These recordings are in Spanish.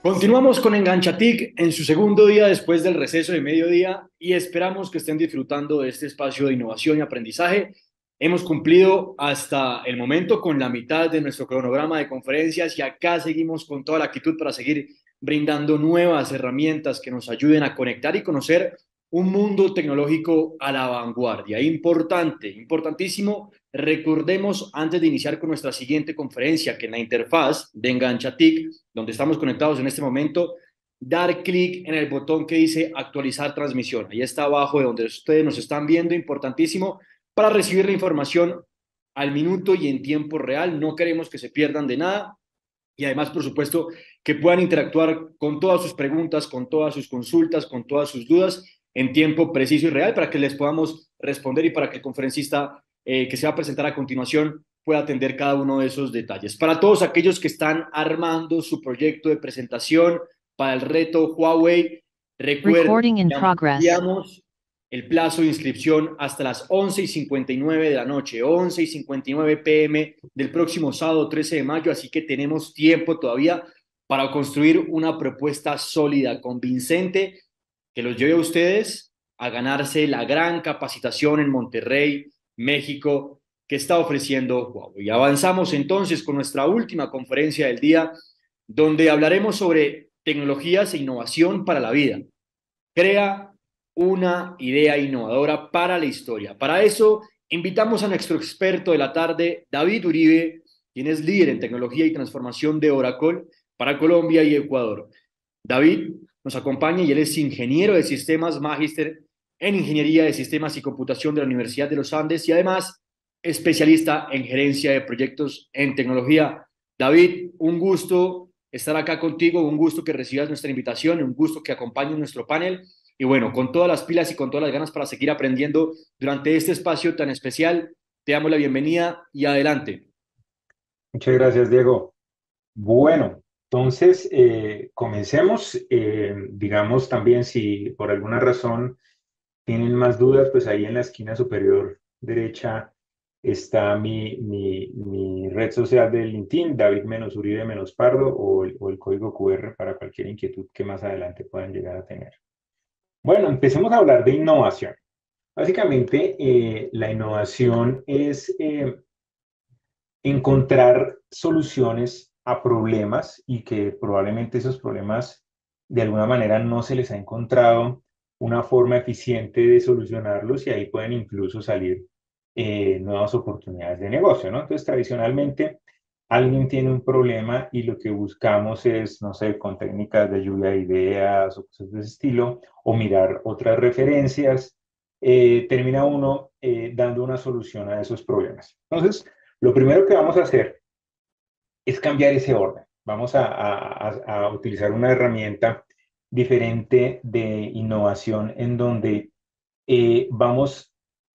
Continuamos con Enganchatic en su segundo día después del receso de mediodía y esperamos que estén disfrutando de este espacio de innovación y aprendizaje. Hemos cumplido hasta el momento con la mitad de nuestro cronograma de conferencias y acá seguimos con toda la actitud para seguir brindando nuevas herramientas que nos ayuden a conectar y conocer un mundo tecnológico a la vanguardia. Importante, importantísimo. Recordemos antes de iniciar con nuestra siguiente conferencia que en la interfaz de Enganchatic, donde estamos conectados en este momento, dar clic en el botón que dice actualizar transmisión. Ahí está abajo de donde ustedes nos están viendo, importantísimo, para recibir la información al minuto y en tiempo real. No queremos que se pierdan de nada y además, por supuesto, que puedan interactuar con todas sus preguntas, con todas sus consultas, con todas sus dudas en tiempo preciso y real para que les podamos responder y para que el conferencista que se va a presentar a continuación pueda atender cada uno de esos detalles. Para todos aquellos que están armando su proyecto de presentación para el reto Huawei, recuerden Recording in que progress. ampliamos el plazo de inscripción hasta las 11:59 de la noche, 11:59 p.m. del próximo sábado 13 de mayo, así que tenemos tiempo todavía para construir una propuesta sólida, convincente, que los lleve a ustedes a ganarse la gran capacitación en Monterrey, México, que está ofreciendo Huawei. Avanzamos entonces con nuestra última conferencia del día, donde hablaremos sobre tecnologías e innovación para la vida. Crea una idea innovadora para la historia. Para eso, invitamos a nuestro experto de la tarde, David Uribe, quien es líder en tecnología y transformación de Oracle para Colombia y Ecuador. David nos acompaña y él es ingeniero de sistemas, magíster en ingeniería de sistemas y computación de la Universidad de los Andes y además especialista en gerencia de proyectos en tecnología. David, un gusto estar acá contigo, un gusto que recibas nuestra invitación, un gusto que acompañes nuestro panel y bueno, con todas las pilas y con todas las ganas para seguir aprendiendo durante este espacio tan especial, te damos la bienvenida y adelante. Muchas gracias, Diego. Bueno, entonces comencemos. Digamos también si por alguna razón tienen más dudas, pues ahí en la esquina superior derecha está mi red social de LinkedIn, David-Uribe-Pardo, o el código QR para cualquier inquietud que más adelante puedan llegar a tener. Bueno, empecemos a hablar de innovación. Básicamente, la innovación es encontrar soluciones a problemas y que probablemente esos problemas de alguna manera no se les ha encontrado una forma eficiente de solucionarlos y ahí pueden incluso salir nuevas oportunidades de negocio, ¿no? Entonces, tradicionalmente, alguien tiene un problema y lo que buscamos es, no sé, con técnicas de lluvia de ideas o cosas de ese estilo, o mirar otras referencias, termina uno dando una solución a esos problemas. Entonces, lo primero que vamos a hacer es cambiar ese orden. Vamos a utilizar una herramienta diferente de innovación en donde vamos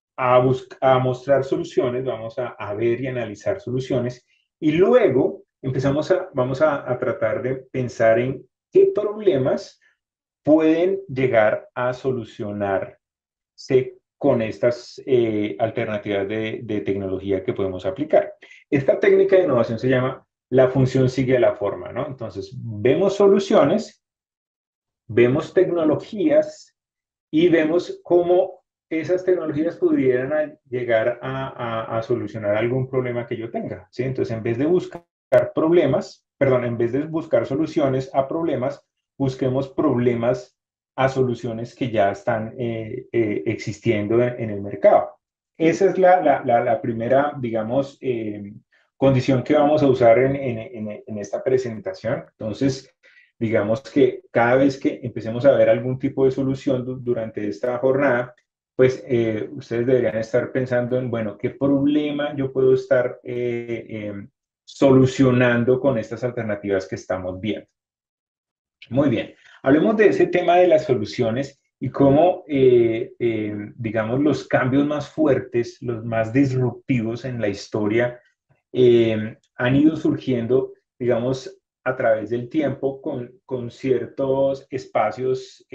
a mostrar soluciones, vamos a ver y analizar soluciones y luego vamos a tratar de pensar en qué problemas pueden llegar a solucionarse con estas alternativas de tecnología que podemos aplicar. Esta técnica de innovación se llama la función sigue a la forma, ¿no? Entonces, vemos soluciones, vemos tecnologías y vemos cómo esas tecnologías pudieran llegar a solucionar algún problema que yo tenga, ¿sí? Entonces, en vez de buscar problemas, perdón, en vez de buscar soluciones a problemas, busquemos problemas a soluciones que ya están existiendo en el mercado. Esa es la primera, digamos, condición que vamos a usar en esta presentación. Entonces, digamos que cada vez que empecemos a ver algún tipo de solución durante esta jornada, pues ustedes deberían estar pensando en, bueno, ¿qué problema yo puedo estar solucionando con estas alternativas que estamos viendo? Muy bien, hablemos de ese tema de las soluciones y cómo, digamos, los cambios más fuertes, los más disruptivos en la historia han ido surgiendo, digamos, a través del tiempo con ciertos espacios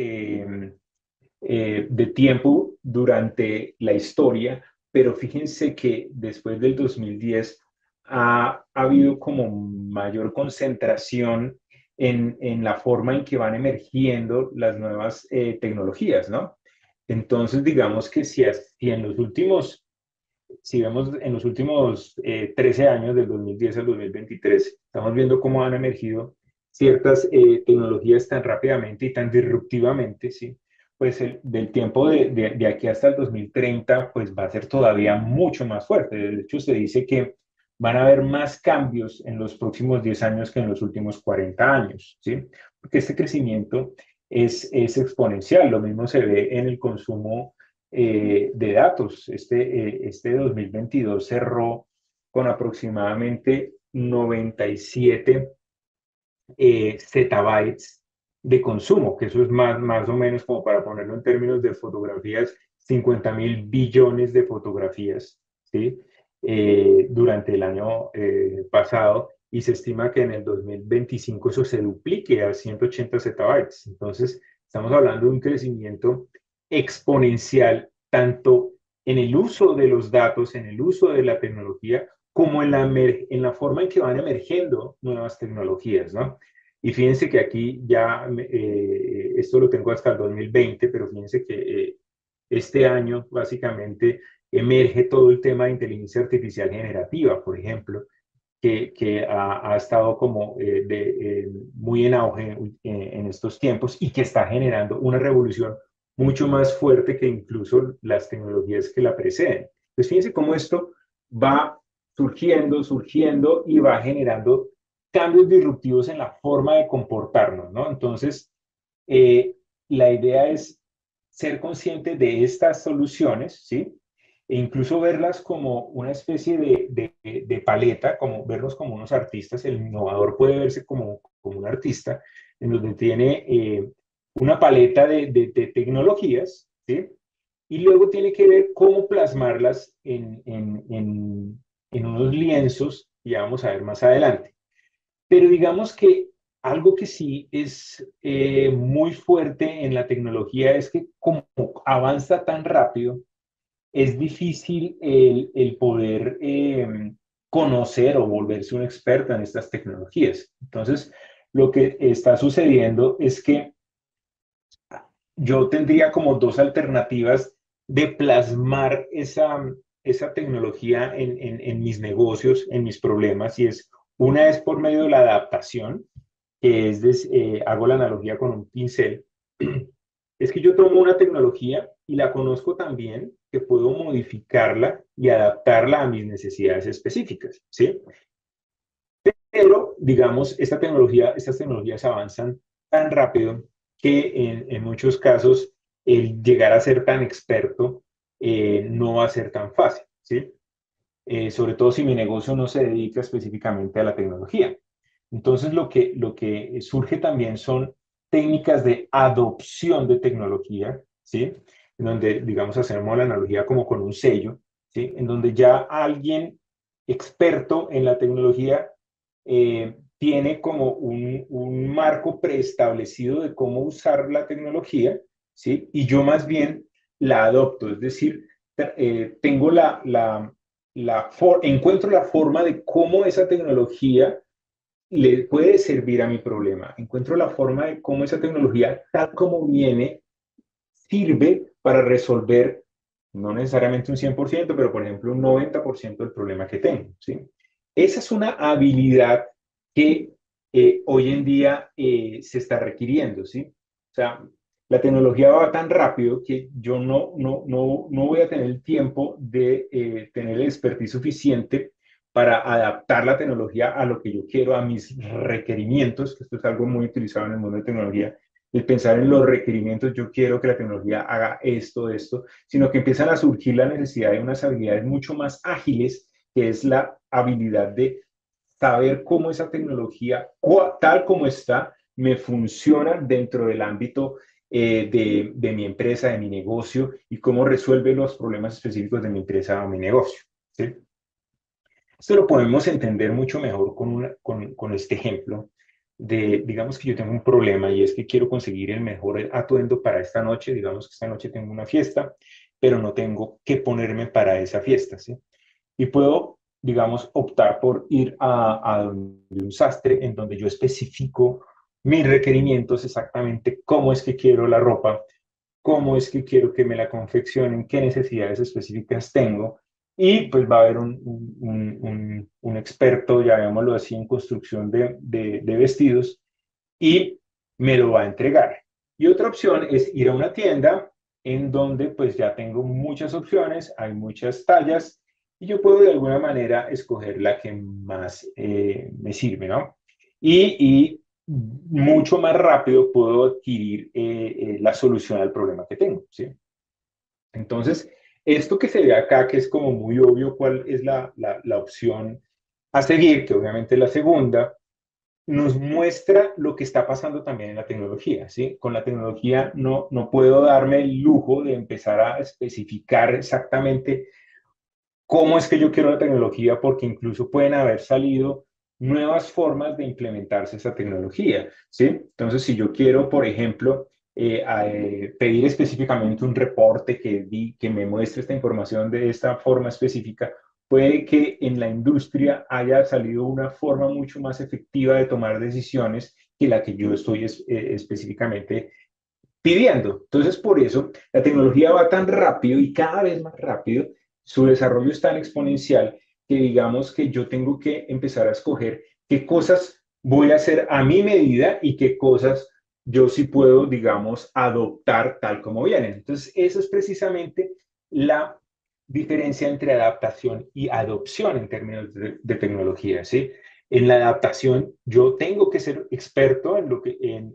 de tiempo durante la historia, pero fíjense que después del 2010 ha habido como mayor concentración en la forma en que van emergiendo las nuevas tecnologías, ¿no? Entonces, digamos que si en los últimos, si vemos en los últimos 13 años, del 2010 al 2023, estamos viendo cómo han emergido ciertas tecnologías tan rápidamente y tan disruptivamente, ¿sí? Pues del tiempo de aquí hasta el 2030, pues va a ser todavía mucho más fuerte. De hecho, se dice que van a haber más cambios en los próximos 10 años que en los últimos 40 años, ¿sí? Porque este crecimiento es exponencial. Lo mismo se ve en el consumo de datos. Este 2022 cerró con aproximadamente 97 zettabytes de consumo, que eso es más o menos, como para ponerlo en términos de fotografías, 50.000 billones de fotografías, ¿sí? Durante el año pasado, y se estima que en el 2025 eso se duplique a 180 zettabytes. Entonces, estamos hablando de un crecimiento exponencial, tanto en el uso de los datos, en el uso de la tecnología, como en la forma en que van emergiendo nuevas tecnologías, ¿no? Y fíjense que aquí ya, esto lo tengo hasta el 2020, pero fíjense que este año básicamente emerge todo el tema de inteligencia artificial generativa, por ejemplo, que ha estado como muy en auge en estos tiempos y que está generando una revolución mucho más fuerte que incluso las tecnologías que la preceden. Entonces, fíjense cómo esto va surgiendo y va generando cambios disruptivos en la forma de comportarnos, ¿no? Entonces, eh, la idea es ser consciente de estas soluciones, ¿sí? E incluso verlas como una especie de paleta, como verlos como unos artistas. El innovador puede verse como un artista, en donde tiene una paleta de tecnologías, ¿sí? Y luego tiene que ver cómo plasmarlas en unos lienzos, y ya vamos a ver más adelante. Pero digamos que algo que sí es muy fuerte en la tecnología es que como avanza tan rápido, es difícil el poder conocer o volverse un experto en estas tecnologías. Entonces, lo que está sucediendo es que yo tendría como dos alternativas de plasmar esa tecnología en mis negocios, en mis problemas, y una es por medio de la adaptación, que hago la analogía con un pincel. Es que yo tomo una tecnología y la conozco tan bien que puedo modificarla y adaptarla a mis necesidades específicas, ¿sí? Pero, digamos, estas tecnologías avanzan tan rápido que en muchos casos el llegar a ser tan experto no va a ser tan fácil, ¿sí? Sobre todo si mi negocio no se dedica específicamente a la tecnología. Entonces, lo que surge también son técnicas de adopción de tecnología, ¿sí? En donde, digamos, hacemos la analogía como con un sello, ¿sí? En donde ya alguien experto en la tecnología tiene como un marco preestablecido de cómo usar la tecnología, ¿sí? Y yo más bien la adopto, es decir, tengo encuentro la forma de cómo esa tecnología le puede servir a mi problema. Encuentro la forma de cómo esa tecnología, tal como viene, sirve para resolver, no necesariamente un 100%, pero por ejemplo un 90% del problema que tengo, ¿sí? Esa es una habilidad que hoy en día se está requiriendo, ¿sí? O sea, la tecnología va tan rápido que yo no voy a tener el tiempo de tener el expertise suficiente para adaptar la tecnología a lo que yo quiero, a mis requerimientos, que esto es algo muy utilizado en el mundo de tecnología, el pensar en los requerimientos, yo quiero que la tecnología haga esto, sino que empiezan a surgir la necesidad de unas habilidades mucho más ágiles, que es la habilidad de saber cómo esa tecnología, tal como está, me funciona dentro del ámbito de mi empresa, de mi negocio, y cómo resuelve los problemas específicos de mi empresa o mi negocio, ¿sí? Esto lo podemos entender mucho mejor con este ejemplo digamos que yo tengo un problema y es que quiero conseguir el mejor atuendo para esta noche. Digamos que esta noche tengo una fiesta, pero no tengo qué ponerme para esa fiesta, ¿sí? Y puedo, digamos, optar por ir a donde un sastre, en donde yo especifico mis requerimientos exactamente, cómo es que quiero la ropa, cómo es que quiero que me la confeccionen, qué necesidades específicas tengo. Y pues va a haber un experto, llamémoslo así, en construcción de vestidos y me lo va a entregar. Y otra opción es ir a una tienda en donde pues ya tengo muchas opciones, hay muchas tallas y yo puedo de alguna manera escoger la que más me sirve, ¿no? Y mucho más rápido puedo adquirir la solución al problema que tengo, ¿sí? Entonces, esto que se ve acá, que es como muy obvio cuál es la opción a seguir, que obviamente es la segunda, nos muestra lo que está pasando también en la tecnología, ¿sí? Con la tecnología no puedo darme el lujo de empezar a especificar exactamente cómo es que yo quiero la tecnología, porque incluso pueden haber salido nuevas formas de implementarse esa tecnología, ¿sí? Entonces, si yo quiero, por ejemplo, pedir específicamente un reporte que me muestre esta información de esta forma específica, puede que en la industria haya salido una forma mucho más efectiva de tomar decisiones que la que yo estoy específicamente pidiendo. Entonces, por eso la tecnología va tan rápido y cada vez más rápido, su desarrollo es tan exponencial que digamos que yo tengo que empezar a escoger qué cosas voy a hacer a mi medida y qué cosas yo sí puedo, digamos, adoptar tal como vienen. Entonces, eso es precisamente la diferencia entre adaptación y adopción en términos de tecnología, ¿sí? En la adaptación, yo tengo que ser experto en lo que,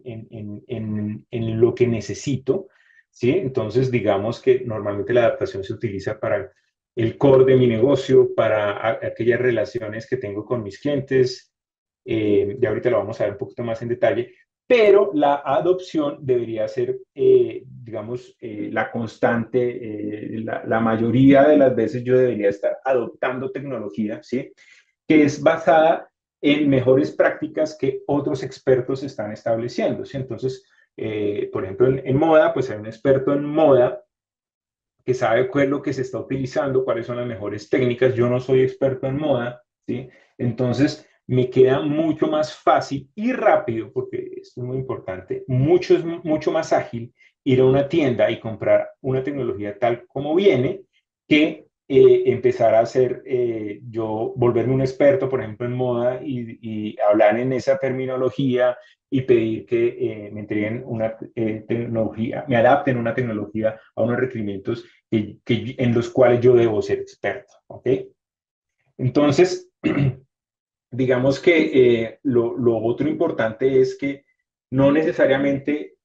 en lo que necesito, ¿sí? Entonces, digamos que normalmente la adaptación se utiliza para el core de mi negocio, para aquellas relaciones que tengo con mis clientes. Ya ahorita lo vamos a ver un poquito más en detalle, pero la adopción debería ser, digamos, la constante. La mayoría de las veces yo debería estar adoptando tecnología, ¿sí? Que es basada en mejores prácticas que otros expertos están estableciendo, ¿sí? Entonces, por ejemplo, en moda, pues hay un experto en moda que sabe qué es lo que se está utilizando, cuáles son las mejores técnicas. Yo no soy experto en moda, ¿sí? Entonces, me queda mucho más fácil y rápido, porque esto es muy importante, mucho más ágil ir a una tienda y comprar una tecnología tal como viene que empezar a hacer, yo volverme un experto, por ejemplo, en moda y hablar en esa terminología y pedir que me entreguen una tecnología, me adapten una tecnología a unos requerimientos en los cuales yo debo ser experto, ¿ok? Entonces, digamos que lo otro importante es que no necesariamente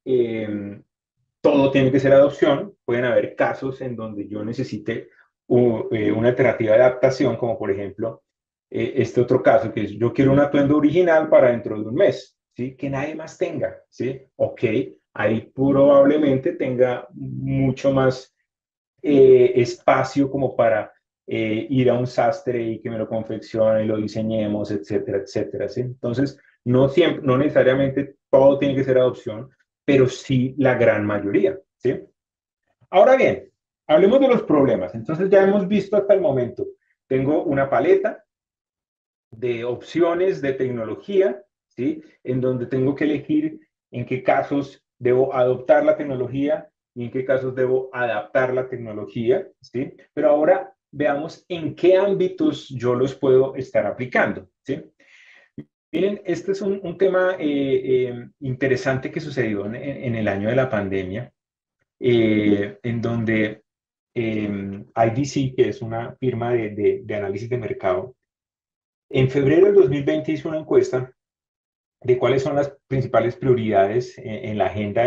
todo tiene que ser adopción, pueden haber casos en donde yo necesite una alternativa de adaptación, como por ejemplo este otro caso, que es yo quiero un atuendo original para dentro de un mes, ¿sí? Que nadie más tenga, ¿sí? Ok, ahí probablemente tenga mucho más espacio como para ir a un sastre y que me lo confeccione y lo diseñemos, etcétera, etcétera, ¿sí? Entonces, no siempre, no necesariamente todo tiene que ser adopción, pero sí la gran mayoría, ¿sí? Ahora bien, hablemos de los problemas. Entonces, ya hemos visto hasta el momento, tengo una paleta de opciones de tecnología, ¿sí? En donde tengo que elegir en qué casos debo adoptar la tecnología y en qué casos debo adaptar la tecnología, ¿sí? Pero ahora veamos en qué ámbitos yo los puedo estar aplicando, ¿sí? Miren, este es un tema interesante que sucedió en el año de la pandemia, en donde IDC, que es una firma de análisis de mercado, en febrero del 2020 hizo una encuesta de cuáles son las principales prioridades en la agenda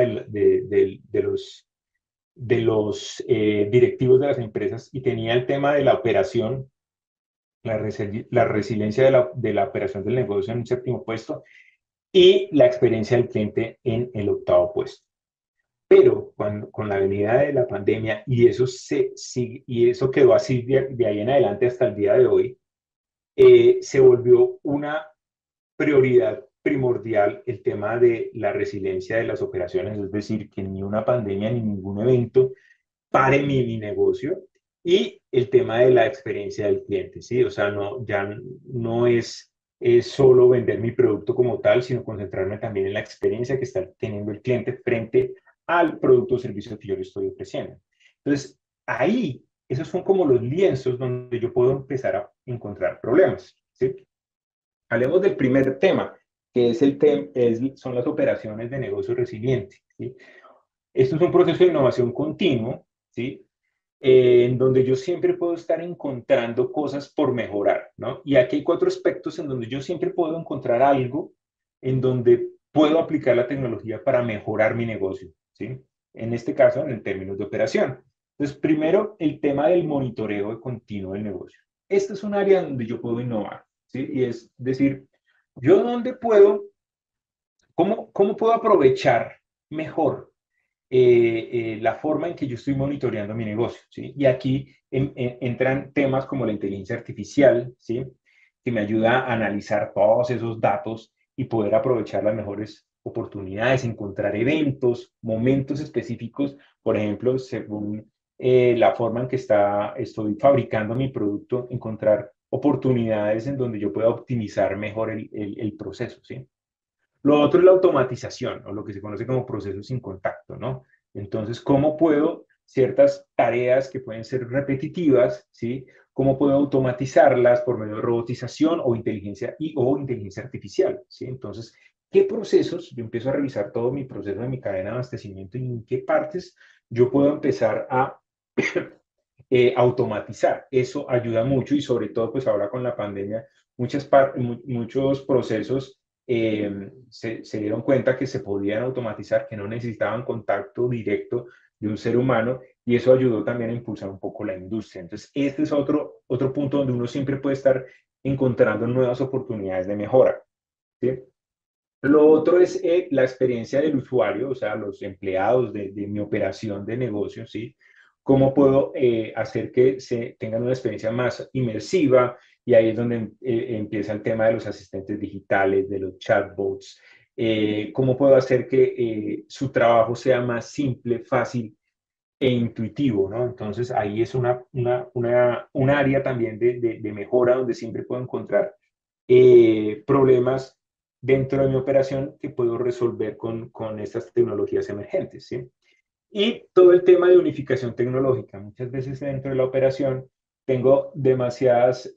de los directivos de las empresas y tenía el tema de la operación, la resiliencia de la operación del negocio en un séptimo puesto y la experiencia del cliente en el octavo puesto. Pero con la venida de la pandemia y eso quedó así de ahí en adelante hasta el día de hoy, se volvió una prioridad primordial el tema de la resiliencia de las operaciones, es decir, que ni una pandemia ni ningún evento pare mi negocio y el tema de la experiencia del cliente, ¿sí? O sea, ya no es solo vender mi producto como tal, sino concentrarme también en la experiencia que está teniendo el cliente frente al producto o servicio que yo le estoy ofreciendo. Entonces, ahí, esos son como los lienzos donde yo puedo empezar a encontrar problemas, ¿sí? Hablemos del primer tema, que es son las operaciones de negocio resiliente, ¿sí? Esto es un proceso de innovación continuo, ¿sí? En donde yo siempre puedo estar encontrando cosas por mejorar, ¿no? Y aquí hay cuatro aspectos en donde yo siempre puedo encontrar algo en donde puedo aplicar la tecnología para mejorar mi negocio, ¿sí? En este caso, en términos de operación. Entonces, primero, el tema del monitoreo continuo del negocio. Este es un área donde yo puedo innovar, ¿sí? Y es decir, yo dónde puedo, cómo puedo aprovechar mejor la forma en que yo estoy monitoreando mi negocio, ¿sí? Y aquí entran temas como la inteligencia artificial, ¿sí? Que me ayuda a analizar todos esos datos y poder aprovechar las mejores oportunidades, encontrar eventos, momentos específicos, por ejemplo, según la forma en que estoy fabricando mi producto, encontrar oportunidades en donde yo pueda optimizar mejor el proceso, ¿sí? Lo otro es la automatización, o lo que se conoce como procesos sin contacto, ¿no? Entonces, ¿cómo puedo ciertas tareas que pueden ser repetitivas, ¿sí? ¿Cómo puedo automatizarlas por medio de robotización o inteligencia artificial, ¿sí? Entonces, ¿qué procesos? Yo empiezo a revisar todo mi proceso de mi cadena de abastecimiento y en qué partes yo puedo empezar a automatizar. Eso ayuda mucho y sobre todo, pues ahora con la pandemia, muchos procesos se dieron cuenta que se podían automatizar, que no necesitaban contacto directo de un ser humano y eso ayudó también a impulsar un poco la industria. Entonces, este es otro punto donde uno siempre puede estar encontrando nuevas oportunidades de mejora, ¿sí? Lo otro es la experiencia del usuario, o sea, los empleados de mi operación de negocio, ¿sí? ¿Cómo puedo hacer que se tengan una experiencia más inmersiva? Y ahí es donde empieza el tema de los asistentes digitales, de los chatbots. ¿Cómo puedo hacer que su trabajo sea más simple, fácil e intuitivo, ¿no? Entonces ahí es un área también de mejora donde siempre puedo encontrar problemas dentro de mi operación que puedo resolver con estas tecnologías emergentes, ¿sí? Y todo el tema de unificación tecnológica. Muchas veces dentro de la operación tengo demasiadas,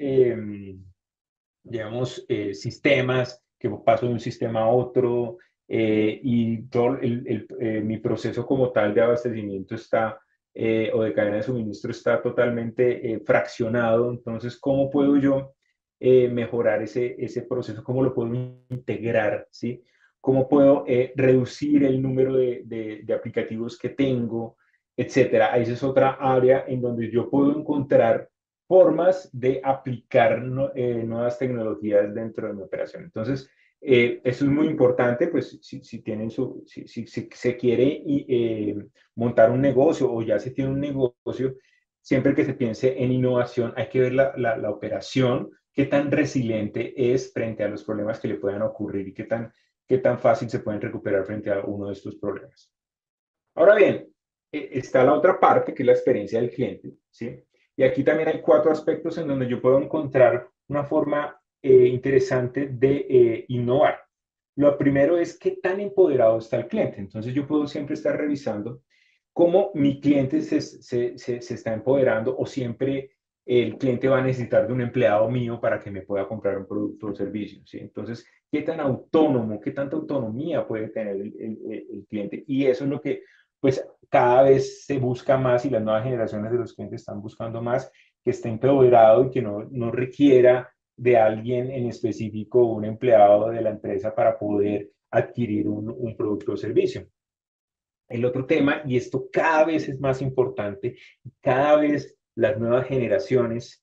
digamos, sistemas que paso de un sistema a otro y todo mi proceso como tal de abastecimiento o de cadena de suministro está totalmente fraccionado. Entonces, ¿cómo puedo yo mejorar ese proceso? ¿Cómo lo puedo integrar? ¿Sí? ¿Cómo puedo reducir el número de aplicativos que tengo, etcétera? Esa es otra área en donde yo puedo encontrar formas de aplicar nuevas tecnologías dentro de mi operación. Entonces, eso es muy importante, pues si tienen si se quiere montar un negocio o ya se tiene un negocio, siempre que se piense en innovación hay que ver la operación, qué tan resiliente es frente a los problemas que le puedan ocurrir y qué tan fácil se pueden recuperar frente a uno de estos problemas. Ahora bien, está la otra parte, que es la experiencia del cliente, ¿sí? Y aquí también hay cuatro aspectos en donde yo puedo encontrar una forma interesante de innovar. Lo primero es qué tan empoderado está el cliente. Entonces yo puedo siempre estar revisando cómo mi cliente se está empoderando o siempre el cliente va a necesitar de un empleado mío para que me pueda comprar un producto o servicio, ¿sí? Entonces, ¿qué tan autónomo, qué tanta autonomía puede tener el cliente? Y eso es lo que pues cada vez se busca más y las nuevas generaciones de los clientes están buscando más que esté empoderado y que no requiera de alguien en específico, un empleado de la empresa para poder adquirir un producto o servicio. El otro tema, y esto cada vez es más importante, cada vez las nuevas generaciones,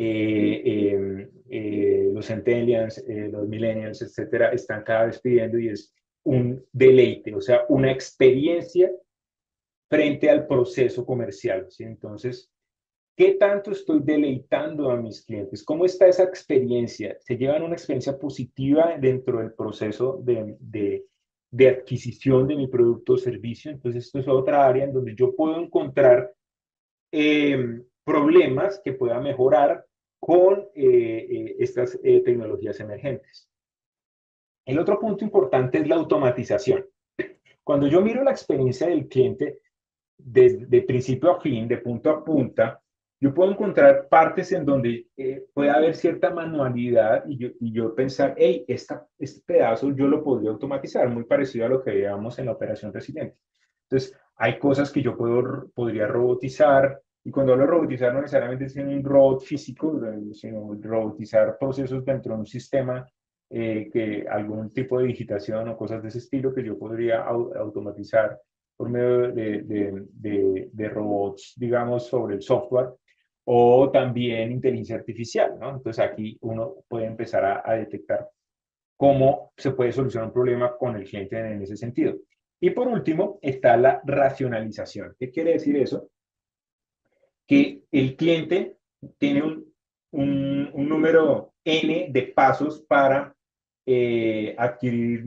los centennials, los millennials, etcétera, están cada vez pidiendo y es un deleite, o sea, una experiencia frente al proceso comercial, ¿sí? Entonces, ¿qué tanto estoy deleitando a mis clientes? ¿Cómo está esa experiencia? ¿Se llevan una experiencia positiva dentro del proceso de adquisición de mi producto o servicio? Entonces, esto es otra área en donde yo puedo encontrar problemas que pueda mejorar con estas tecnologías emergentes. El otro punto importante es la automatización. Cuando yo miro la experiencia del cliente de principio a fin, de punto a punta, yo puedo encontrar partes en donde puede haber cierta manualidad y yo pensar, hey, este pedazo yo lo podría automatizar, muy parecido a lo que veíamos en la operación resiliente. Entonces, hay cosas que yo podría robotizar, y cuando hablo de robotizar no necesariamente es un robot físico, sino robotizar procesos dentro de un sistema, que algún tipo de digitación o cosas de ese estilo que yo podría automatizar por medio de robots, digamos, sobre el software, o también inteligencia artificial, ¿no? Entonces aquí uno puede empezar a detectar cómo se puede solucionar un problema con el cliente en ese sentido. Y por último está la racionalización. ¿Qué quiere decir eso? Que el cliente tiene un número N de pasos para adquirir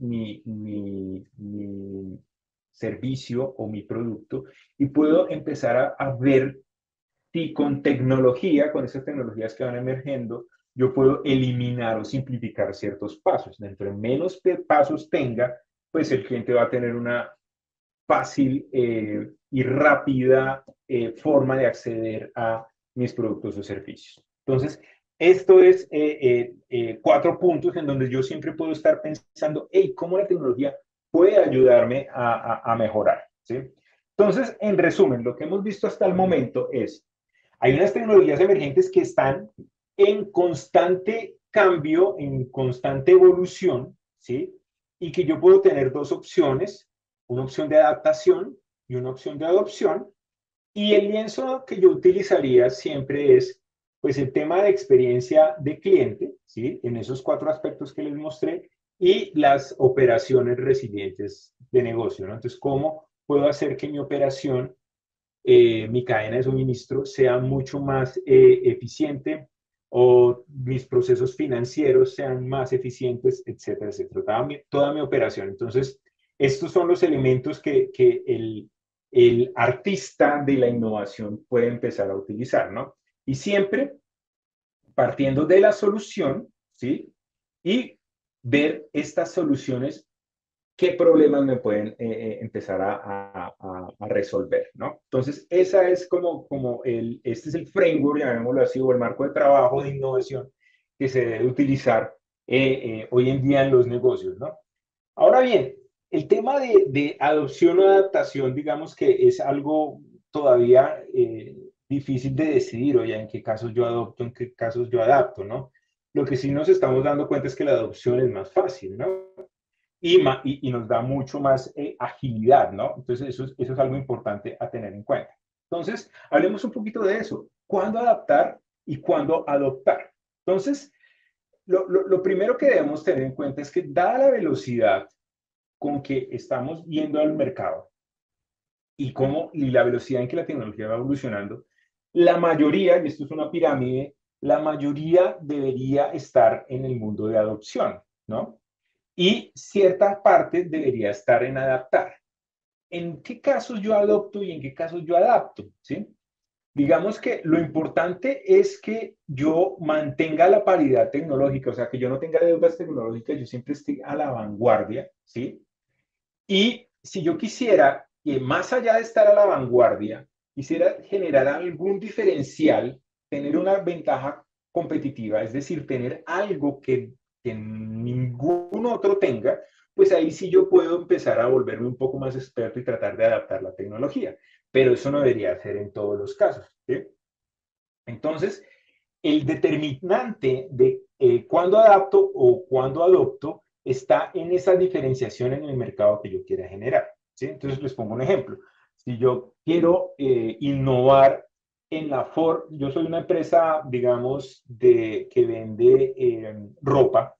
mi servicio o mi producto, y puedo empezar a ver si con tecnología, con esas tecnologías que van emergiendo, yo puedo eliminar o simplificar ciertos pasos. Entre menos pasos tenga, pues el cliente va a tener una fácil y rápida forma de acceder a mis productos o servicios. Entonces, esto es 4 puntos en donde yo siempre puedo estar pensando, hey, ¿cómo la tecnología puede ayudarme a mejorar? ¿Sí? Entonces, en resumen, lo que hemos visto hasta el momento es, hay unas tecnologías emergentes que están en constante cambio, en constante evolución, ¿sí? Y que yo puedo tener dos opciones, una opción de adaptación y una opción de adopción. Y el lienzo que yo utilizaría siempre es, pues, el tema de experiencia de cliente, ¿sí? En esos 4 aspectos que les mostré, y las operaciones resilientes de negocio, ¿no? Entonces, ¿cómo puedo hacer que mi operación, mi cadena de suministro sea mucho más eficiente, o mis procesos financieros sean más eficientes, etcétera, etcétera, toda mi operación? Entonces, estos son los elementos que el artista de la innovación puede empezar a utilizar, ¿no? Y siempre partiendo de la solución, ¿sí? Y ver estas soluciones, qué problemas me pueden empezar a resolver, ¿no? Entonces, esa es este es el framework, llamémoslo así, o el marco de trabajo de innovación que se debe utilizar hoy en día en los negocios, ¿no? Ahora bien, el tema de adopción o adaptación, digamos que es algo todavía difícil de decidir, o ya en qué casos yo adopto, en qué casos yo adapto, ¿no? Lo que sí nos estamos dando cuenta es que la adopción es más fácil, ¿no? Y nos da mucho más agilidad, ¿no? Entonces, eso es algo importante a tener en cuenta. Entonces, hablemos un poquito de eso. ¿Cuándo adaptar y cuándo adoptar? Entonces, lo primero que debemos tener en cuenta es que, dada la velocidad con que estamos yendo al mercado y la velocidad en que la tecnología va evolucionando, la mayoría, y esto es una pirámide, la mayoría debería estar en el mundo de adopción, ¿no? Y cierta parte debería estar en adaptar. ¿En qué casos yo adopto y en qué casos yo adapto? ¿Sí? Digamos que lo importante es que yo mantenga la paridad tecnológica, o sea, que yo no tenga deudas tecnológicas, yo siempre esté a la vanguardia, ¿sí? Y si yo quisiera, más allá de estar a la vanguardia, quisiera generar algún diferencial, tener una ventaja competitiva, es decir, tener algo que ningún otro tenga, pues ahí sí yo puedo empezar a volverme un poco más experto y tratar de adaptar la tecnología. Pero eso no debería ser en todos los casos, ¿sí? Entonces, el determinante de cuándo adapto o cuándo adopto está en esa diferenciación en el mercado que yo quiera generar, ¿sí? Entonces, les pongo un ejemplo. Si yo quiero innovar en la forma, yo soy una empresa, digamos, que vende ropa,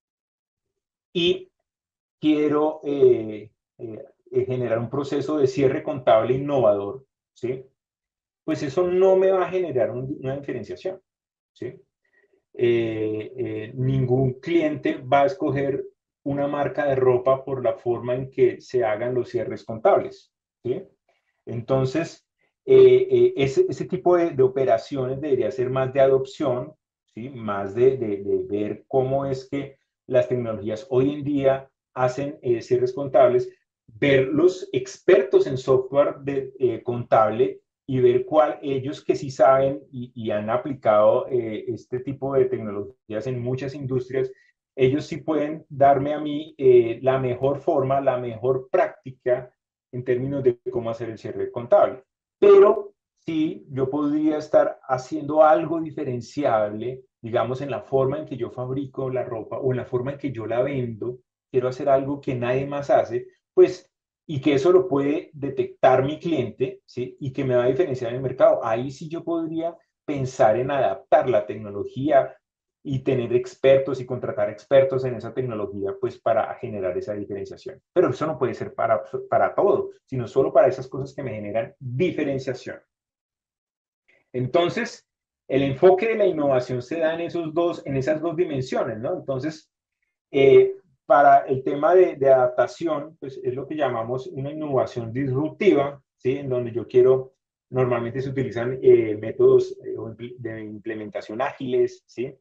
y quiero generar un proceso de cierre contable innovador, ¿sí? Pues eso no me va a generar una diferenciación, ¿sí? Ningún cliente va a escoger una marca de ropa por la forma en que se hagan los cierres contables, ¿sí? Entonces, ese tipo de operaciones debería ser más de adopción, ¿sí? Más de ver cómo es que las tecnologías hoy en día hacen cierres contables, ver los expertos en software contable y ver cuál ellos que sí saben y han aplicado este tipo de tecnologías en muchas industrias, ellos sí pueden darme a mí la mejor forma, la mejor práctica en términos de cómo hacer el cierre contable. Pero sí, yo podría estar haciendo algo diferenciable, digamos, en la forma en que yo fabrico la ropa o en la forma en que yo la vendo. Quiero hacer algo que nadie más hace, pues, y que eso lo puede detectar mi cliente, ¿sí? Y que me va a diferenciar en el mercado. Ahí sí yo podría pensar en adaptar la tecnología y tener expertos y contratar expertos en esa tecnología, pues para generar esa diferenciación. Pero eso no puede ser para todo, sino solo para esas cosas que me generan diferenciación. Entonces, el enfoque de la innovación se da en esas dos dimensiones, ¿no? Entonces, eh, para el tema de adaptación, pues es lo que llamamos una innovación disruptiva, ¿sí? En donde yo quiero, normalmente se utilizan métodos de implementación ágiles, ¿sí?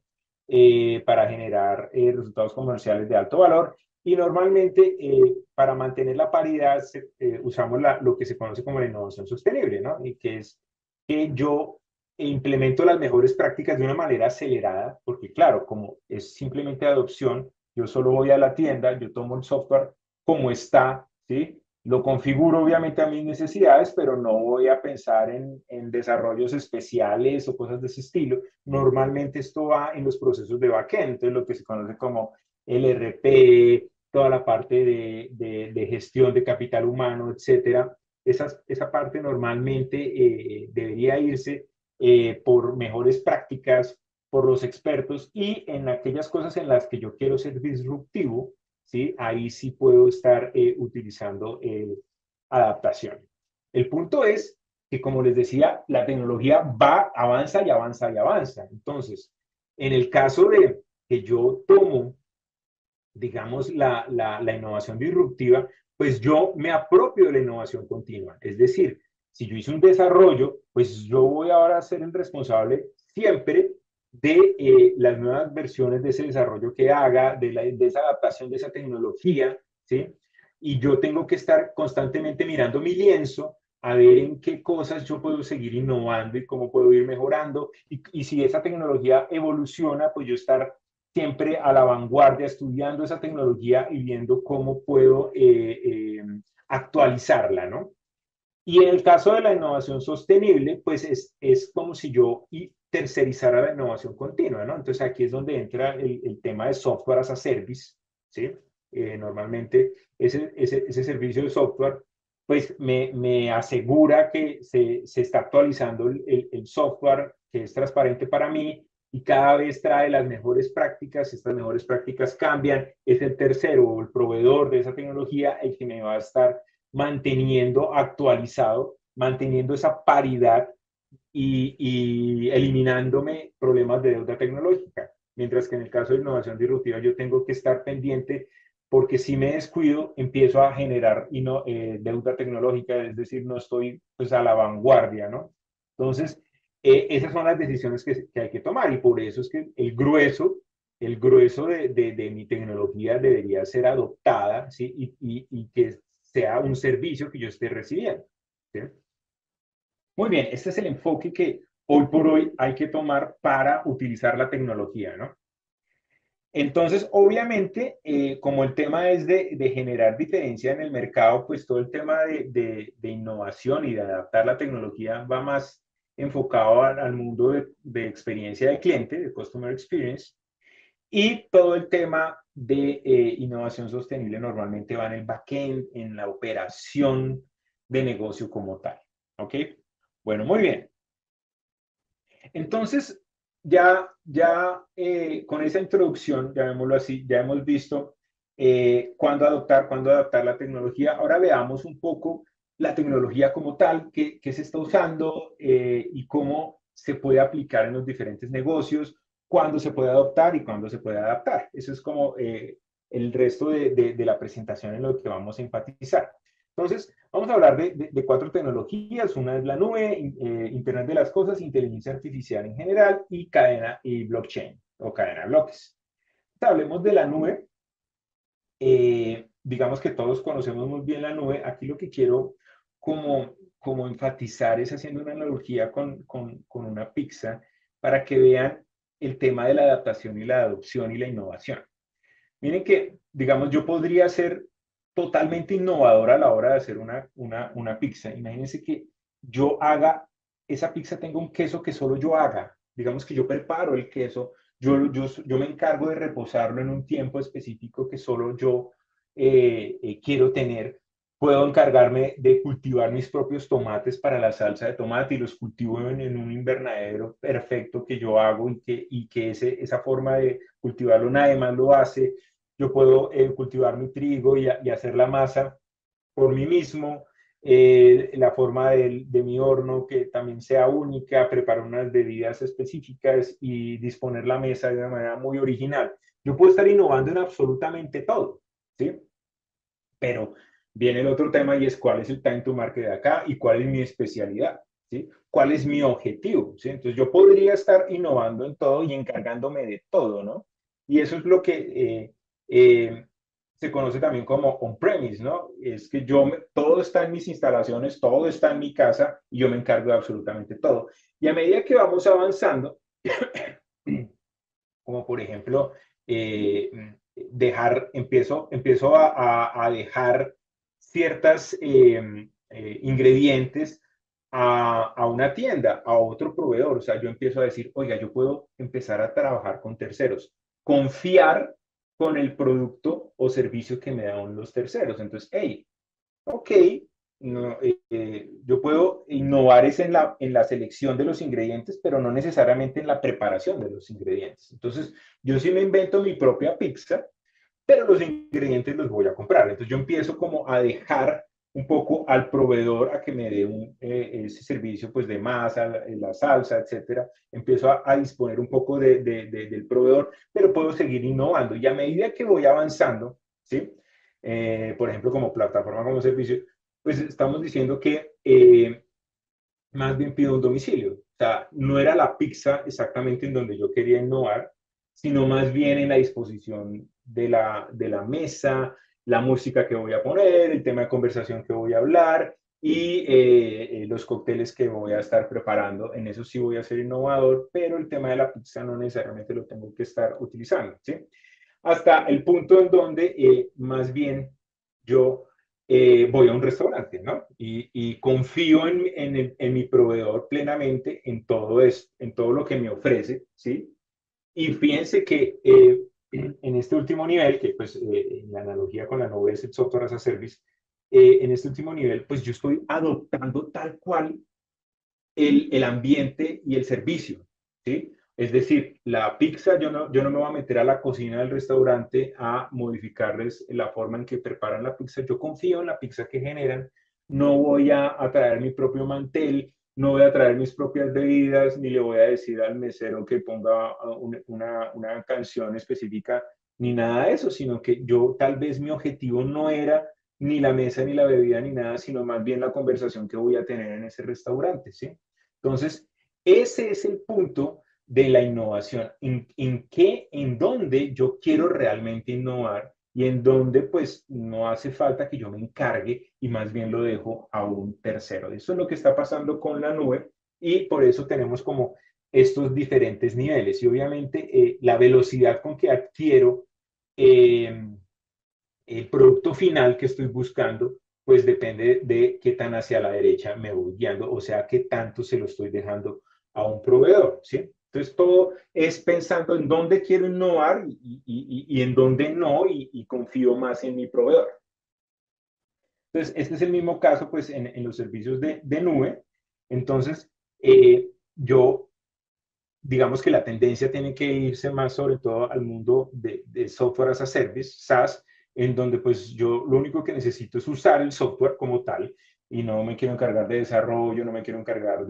Para generar resultados comerciales de alto valor. Y normalmente, para mantener la paridad, usamos lo que se conoce como la innovación sostenible, ¿no? Y que es que yo implemento las mejores prácticas de una manera acelerada, porque claro, como es simplemente adopción, yo solo voy a la tienda, yo tomo el software como está, ¿sí? Lo configuro obviamente a mis necesidades, pero no voy a pensar en desarrollos especiales o cosas de ese estilo. Normalmente esto va en los procesos de backend, entonces lo que se conoce como el RP, toda la parte de gestión de capital humano, etcétera. Esa parte normalmente debería irse por mejores prácticas, por los expertos y en aquellas cosas en las que yo quiero ser disruptivo, ¿sí? Ahí sí puedo estar utilizando adaptación. El punto es que, como les decía, la tecnología va, avanza y avanza y avanza. Entonces, en el caso de que yo tomo, digamos, la innovación disruptiva, pues yo me apropio de la innovación continua. Es decir, si yo hice un desarrollo, pues yo voy ahora a ser el responsable siempre de las nuevas versiones de ese desarrollo que haga, de esa adaptación de esa tecnología, ¿sí? Y yo tengo que estar constantemente mirando mi lienzo a ver en qué cosas yo puedo seguir innovando y cómo puedo ir mejorando. Y si esa tecnología evoluciona, pues yo estar siempre a la vanguardia, estudiando esa tecnología y viendo cómo puedo actualizarla, ¿no? Y en el caso de la innovación sostenible, pues es como si yo tercerizara la innovación continua, ¿no? Entonces aquí es donde entra el tema de software as a service, ¿sí? Normalmente ese servicio de software, pues me asegura que se está actualizando el software, que es transparente para mí, y cada vez trae las mejores prácticas. Estas mejores prácticas cambian, es el tercero o el proveedor de esa tecnología el que me va a estar manteniendo actualizado, manteniendo esa paridad y eliminándome problemas de deuda tecnológica. Mientras que en el caso de innovación disruptiva yo tengo que estar pendiente porque si me descuido empiezo a generar deuda tecnológica, es decir, no estoy pues a la vanguardia, ¿no? Entonces, esas son las decisiones que hay que tomar y por eso es que el grueso de mi tecnología debería ser adoptada, ¿sí? Y que sea un servicio que yo esté recibiendo, ¿sí? Muy bien, este es el enfoque que hoy por hoy hay que tomar para utilizar la tecnología, ¿no? Entonces, obviamente, como el tema es de generar diferencia en el mercado, pues todo el tema de innovación y de adaptar la tecnología va más enfocado al mundo de experiencia de cliente, de customer experience, y todo el tema de innovación sostenible normalmente va en el backend, en la operación de negocio como tal. ¿Ok? Bueno, muy bien. Entonces, con esa introducción, llamémoslo así, ya hemos visto cuándo adaptar la tecnología. Ahora veamos un poco la tecnología como tal, qué se está usando y cómo se puede aplicar en los diferentes negocios, cuándo se puede adoptar y cuándo se puede adaptar. Eso es como el resto de la presentación en lo que vamos a enfatizar. Entonces, vamos a hablar de cuatro tecnologías. Una es la nube, Internet de las cosas, inteligencia artificial en general y cadena y blockchain o cadena de bloques. Entonces, hablemos de la nube. Digamos que todos conocemos muy bien la nube. Aquí lo que quiero como enfatizar es haciendo una analogía con una pizza para que vean el tema de la adaptación y la adopción y la innovación. Miren que, digamos, yo podría ser totalmente innovador a la hora de hacer una pizza. Imagínense que yo haga, esa pizza tenga un queso que solo yo haga. Digamos que yo preparo el queso, yo me encargo de reposarlo en un tiempo específico que solo yo quiero tener. Puedo encargarme de cultivar mis propios tomates para la salsa de tomate y los cultivo en un invernadero perfecto que yo hago y que esa forma de cultivarlo nadie más lo hace. Yo puedo cultivar mi trigo y hacer la masa por mí mismo, la forma de mi horno que también sea única, preparar unas bebidas específicas y disponer la mesa de una manera muy original. Yo puedo estar innovando en absolutamente todo, ¿sí? Pero viene el otro tema y es cuál es el time to market de acá y cuál es mi especialidad, ¿sí? ¿Cuál es mi objetivo? ¿Sí? Entonces yo podría estar innovando en todo y encargándome de todo, ¿no? Y eso es lo que se conoce también como on-premise, ¿no? Es que todo está en mis instalaciones, todo está en mi casa y yo me encargo de absolutamente todo. Y a medida que vamos avanzando, como por ejemplo, empiezo a dejar ciertas ingredientes a una tienda, a otro proveedor. O sea, yo empiezo a decir, oiga, yo puedo empezar a trabajar con terceros, confiar con el producto o servicio que me dan los terceros. Entonces, hey, ok, no, yo puedo innovar es en la selección de los ingredientes, pero no necesariamente en la preparación de los ingredientes. Entonces, yo sí me invento mi propia pizza, pero los ingredientes los voy a comprar. Entonces, yo empiezo como a dejar un poco al proveedor a que me dé ese servicio pues de masa, la salsa, etcétera. Empiezo a disponer un poco del proveedor, pero puedo seguir innovando. Y a medida que voy avanzando, ¿sí? Por ejemplo, como plataforma, como servicio, pues estamos diciendo que más bien pido un domicilio. O sea, no era la pizza exactamente en donde yo quería innovar, sino más bien en la disposición de la mesa, la música que voy a poner, el tema de conversación que voy a hablar y los cócteles que voy a estar preparando. En eso sí voy a ser innovador, pero el tema de la pizza no necesariamente lo tengo que estar utilizando, ¿sí? Hasta el punto en donde más bien yo voy a un restaurante, ¿no? Y confío en mi proveedor plenamente en todo lo que me ofrece, ¿sí? Y fíjense que en este último nivel, que pues en la analogía con la nube es el software as a service, en este último nivel, pues yo estoy adoptando tal cual el ambiente y el servicio, ¿sí? Es decir, la pizza, yo no me voy a meter a la cocina del restaurante a modificarles la forma en que preparan la pizza. Yo confío en la pizza que generan. No voy a traer mi propio mantel, no voy a traer mis propias bebidas, ni le voy a decir al mesero que ponga una canción específica, ni nada de eso, sino que yo tal vez mi objetivo no era ni la mesa, ni la bebida, ni nada, sino más bien la conversación que voy a tener en ese restaurante, ¿sí? Entonces, ese es el punto de la innovación. En dónde yo quiero realmente innovar y en dónde pues no hace falta que yo me encargue y más bien lo dejo a un tercero. Eso es lo que está pasando con la nube y por eso tenemos como estos diferentes niveles y obviamente la velocidad con que adquiero eh, el producto final que estoy buscando, pues depende de qué tan hacia la derecha me voy guiando, o sea, qué tanto se lo estoy dejando a un proveedor, ¿sí? Entonces, todo es pensando en dónde quiero innovar y en dónde no, y confío más en mi proveedor. Entonces, este es el mismo caso, pues, en los servicios de nube. Entonces, yo digamos que la tendencia tiene que irse más sobre todo al mundo de software as a service, SaaS, en donde pues yo lo único que necesito es usar el software como tal y no me quiero encargar de desarrollo, no me quiero encargar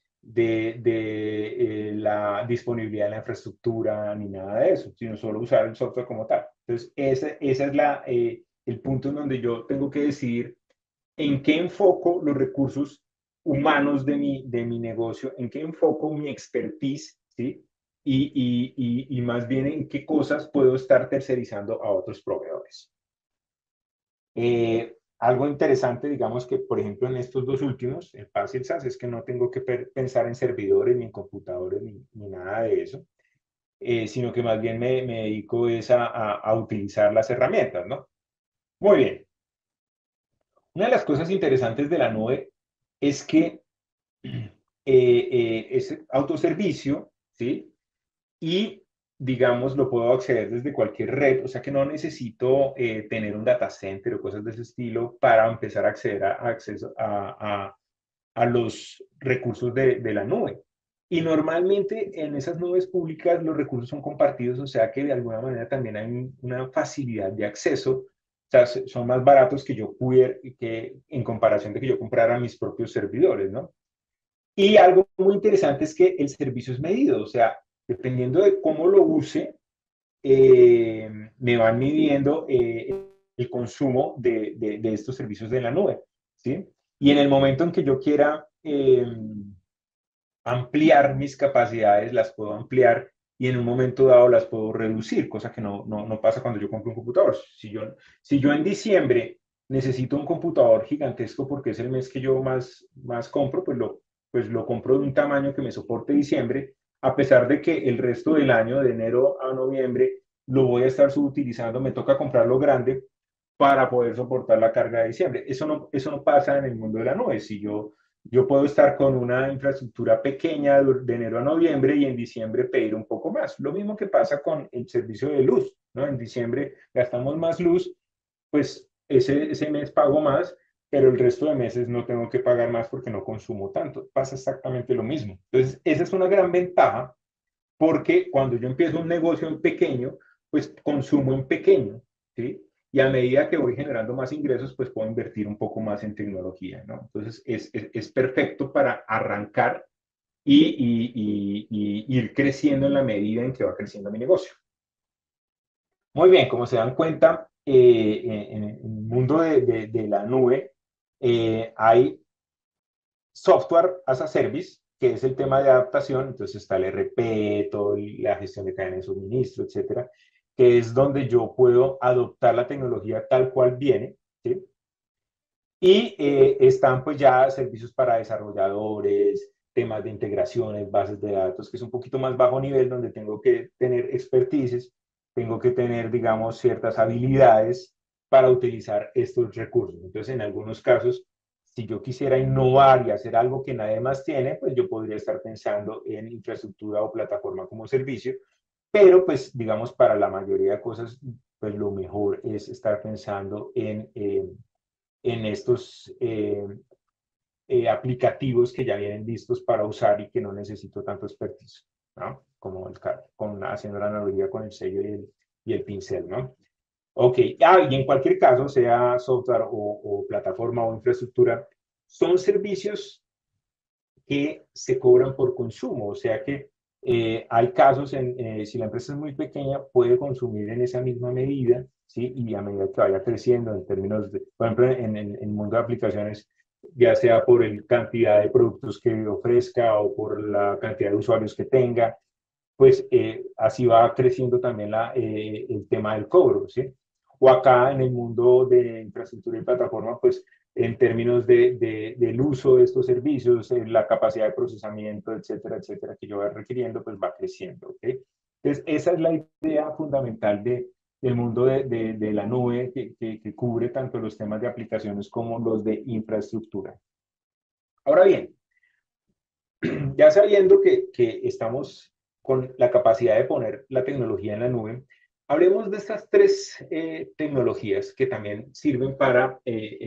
de la disponibilidad de la infraestructura ni nada de eso, sino solo usar el software como tal. Entonces, ese es el punto en donde yo tengo que decidir en qué enfoco los recursos humanos de mi negocio, en qué enfoco mi expertise, ¿sí? Y más bien en qué cosas puedo estar tercerizando a otros proveedores. Algo interesante, digamos que, por ejemplo, en estos dos últimos, el PaaS y el SaaS, es que no tengo que pensar en servidores, ni en computadores, ni nada de eso, sino que más bien me dedico es a utilizar las herramientas, ¿no? Muy bien. Una de las cosas interesantes de la nube es que es autoservicio, ¿sí? Y, digamos, lo puedo acceder desde cualquier red, o sea que no necesito tener un data center o cosas de ese estilo para empezar a acceder a los recursos de la nube. Y normalmente en esas nubes públicas los recursos son compartidos, o sea que de alguna manera también hay una facilidad de acceso, o sea, son más baratos que yo pudiera, que en comparación de que yo comprara mis propios servidores, ¿no? Y algo muy interesante es que el servicio es medido, o sea, dependiendo de cómo lo use, me van midiendo el consumo de estos servicios de la nube, ¿sí? Y en el momento en que yo quiera ampliar mis capacidades, las puedo ampliar y en un momento dado las puedo reducir, cosa que no pasa cuando yo compro un computador. Si yo en diciembre necesito un computador gigantesco porque es el mes que yo más compro, pues lo compro de un tamaño que me soporte diciembre, a pesar de que el resto del año, de enero a noviembre, lo voy a estar subutilizando, me toca comprarlo grande para poder soportar la carga de diciembre. Eso no pasa en el mundo de la nube. Si yo puedo estar con una infraestructura pequeña de enero a noviembre y en diciembre pedir un poco más. Lo mismo que pasa con el servicio de luz, ¿no? En diciembre gastamos más luz, pues ese mes pago más, pero el resto de meses no tengo que pagar más porque no consumo tanto. Pasa exactamente lo mismo. Entonces, esa es una gran ventaja porque cuando yo empiezo un negocio en pequeño, pues consumo en pequeño, ¿sí? Y a medida que voy generando más ingresos, pues puedo invertir un poco más en tecnología, ¿no? Entonces es perfecto para arrancar y ir creciendo en la medida en que va creciendo mi negocio. Muy bien, como se dan cuenta, en el mundo de la nube hay software as a service, que es el tema de adaptación, entonces está el RP, toda la gestión de cadena de suministro, etcétera, que es donde yo puedo adoptar la tecnología tal cual viene, ¿sí? Y están pues ya servicios para desarrolladores, temas de integraciones, bases de datos, que es un poquito más bajo nivel, donde tengo que tener expertices, tengo que tener, digamos, ciertas habilidades para utilizar estos recursos. Entonces, en algunos casos, si yo quisiera innovar y hacer algo que nadie más tiene, pues yo podría estar pensando en infraestructura o plataforma como servicio, pero pues digamos para la mayoría de cosas, pues lo mejor es estar pensando en estos aplicativos que ya vienen listos para usar y que no necesito tanto expertise, ¿no? Como haciendo la analogía con el sello y el pincel, ¿no? Ok, y en cualquier caso, sea software o plataforma o infraestructura, son servicios que se cobran por consumo, o sea que hay casos si la empresa es muy pequeña, puede consumir en esa misma medida, ¿sí? Y a medida que vaya creciendo en términos de, por ejemplo, en el mundo de aplicaciones, ya sea por la cantidad de productos que ofrezca o por la cantidad de usuarios que tenga, pues así va creciendo también el tema del cobro, ¿sí? O acá en el mundo de infraestructura y plataforma, pues en términos del uso de estos servicios, la capacidad de procesamiento, etcétera, etcétera, que yo voy requiriendo, pues va creciendo, ¿ok? Entonces, esa es la idea fundamental del mundo de la nube que cubre tanto los temas de aplicaciones como los de infraestructura. Ahora bien, ya sabiendo que estamos con la capacidad de poner la tecnología en la nube, hablemos de estas tres tecnologías que también sirven para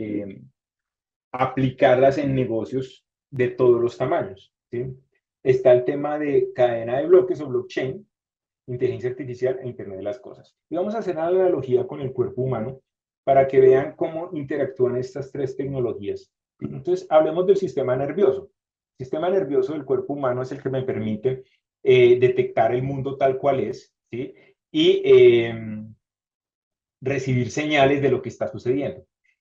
aplicarlas en negocios de todos los tamaños, ¿sí? Está el tema de cadena de bloques o blockchain, inteligencia artificial e Internet de las cosas. Y vamos a hacer una analogía con el cuerpo humano para que vean cómo interactúan estas tres tecnologías. Entonces, hablemos del sistema nervioso. El sistema nervioso del cuerpo humano es el que me permite detectar el mundo tal cual es, ¿sí? Y recibir señales de lo que está sucediendo.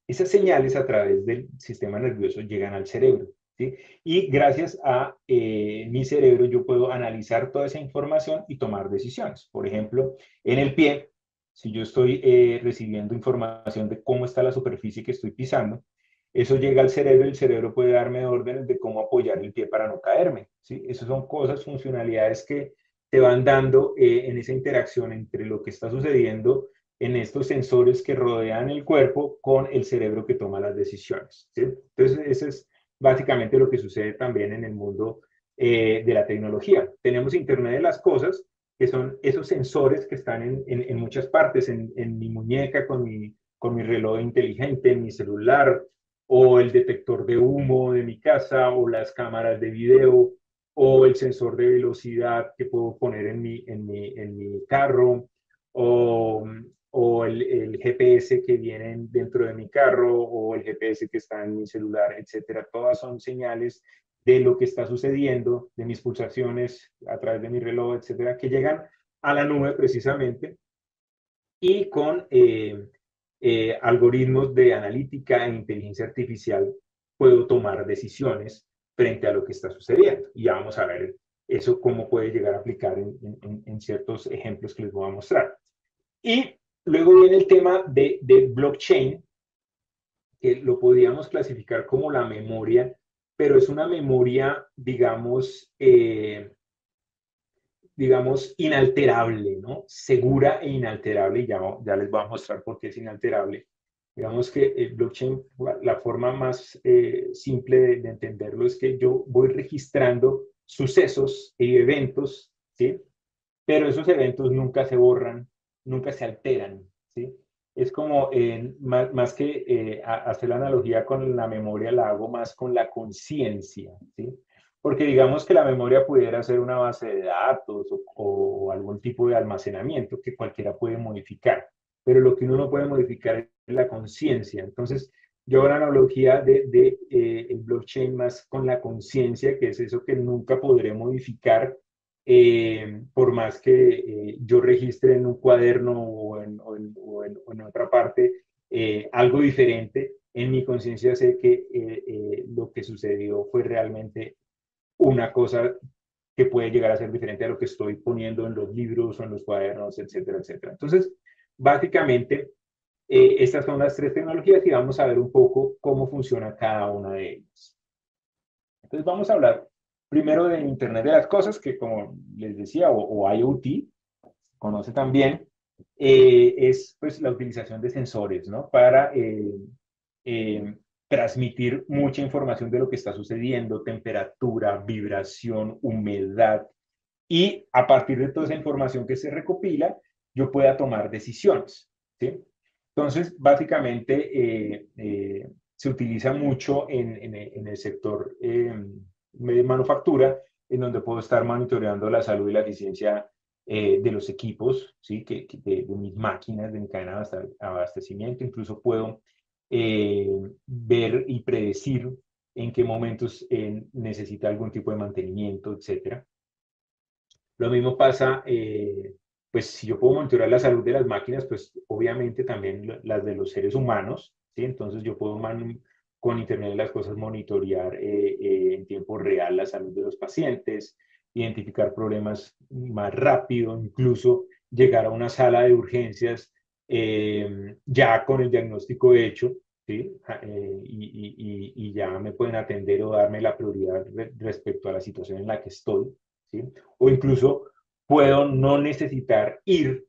Esas señales a través del sistema nervioso llegan al cerebro, ¿sí? Y gracias a mi cerebro yo puedo analizar toda esa información y tomar decisiones. Por ejemplo, en el pie, si yo estoy recibiendo información de cómo está la superficie que estoy pisando, eso llega al cerebro y el cerebro puede darme órdenes de cómo apoyar el pie para no caerme, ¿sí? Esas son cosas, funcionalidades que te van dando en esa interacción entre lo que está sucediendo en estos sensores que rodean el cuerpo con el cerebro que toma las decisiones, ¿sí? Entonces, eso es básicamente lo que sucede también en el mundo de la tecnología. Tenemos Internet de las Cosas, que son esos sensores que están en muchas partes, en mi muñeca, con mi reloj inteligente, en mi celular, o el detector de humo de mi casa, o las cámaras de video, o el sensor de velocidad que puedo poner en mi carro, o, o el GPS que viene dentro de mi carro, o el GPS que está en mi celular, etcétera. Todas son señales de lo que está sucediendo, de mis pulsaciones a través de mi reloj, etcétera, que llegan a la nube precisamente y con algoritmos de analítica e inteligencia artificial puedo tomar decisiones frente a lo que está sucediendo. Y ya vamos a ver eso cómo puede llegar a aplicar en ciertos ejemplos que les voy a mostrar. Y luego viene el tema de blockchain, que lo podríamos clasificar como la memoria, pero es una memoria, digamos, inalterable, ¿no? Segura e inalterable, y ya les voy a mostrar por qué es inalterable. Digamos que el blockchain, la forma más simple de entenderlo es que yo voy registrando sucesos y eventos, ¿sí? Pero esos eventos nunca se borran, nunca se alteran, ¿sí? Es como, más que hacer la analogía con la memoria, la hago más con la conciencia, ¿sí? Porque digamos que la memoria pudiera ser una base de datos o algún tipo de almacenamiento que cualquiera puede modificar, pero lo que uno no puede modificar es la conciencia. Entonces, yo hago la analogía de el blockchain más con la conciencia, que es eso que nunca podré modificar por más que yo registre en un cuaderno o en otra parte algo diferente, en mi conciencia sé que lo que sucedió fue realmente una cosa que puede llegar a ser diferente a lo que estoy poniendo en los libros o en los cuadernos, etcétera, etcétera. Entonces, básicamente, estas son las tres tecnologías y vamos a ver un poco cómo funciona cada una de ellas. Entonces, vamos a hablar primero de Internet de las Cosas, que como les decía, o IoT, conoce también, es pues la utilización de sensores, ¿no? Para eh, transmitir mucha información de lo que está sucediendo, temperatura, vibración, humedad, y a partir de toda esa información que se recopila, yo pueda tomar decisiones, ¿sí? Entonces, básicamente, se utiliza mucho en el sector de manufactura, en donde puedo estar monitoreando la salud y la eficiencia de los equipos, ¿sí? De mis máquinas, de mi cadena de abastecimiento. Incluso puedo eh, ver y predecir en qué momentos necesita algún tipo de mantenimiento, etcétera. Lo mismo pasa, pues si yo puedo monitorear la salud de las máquinas, pues obviamente también las de los seres humanos, ¿sí? Entonces yo puedo con Internet de las Cosas monitorear en tiempo real la salud de los pacientes, identificar problemas más rápido, incluso llegar a una sala de urgencias ya con el diagnóstico hecho, ¿sí? Y ya me pueden atender o darme la prioridad respecto a la situación en la que estoy, ¿sí? O incluso puedo no necesitar ir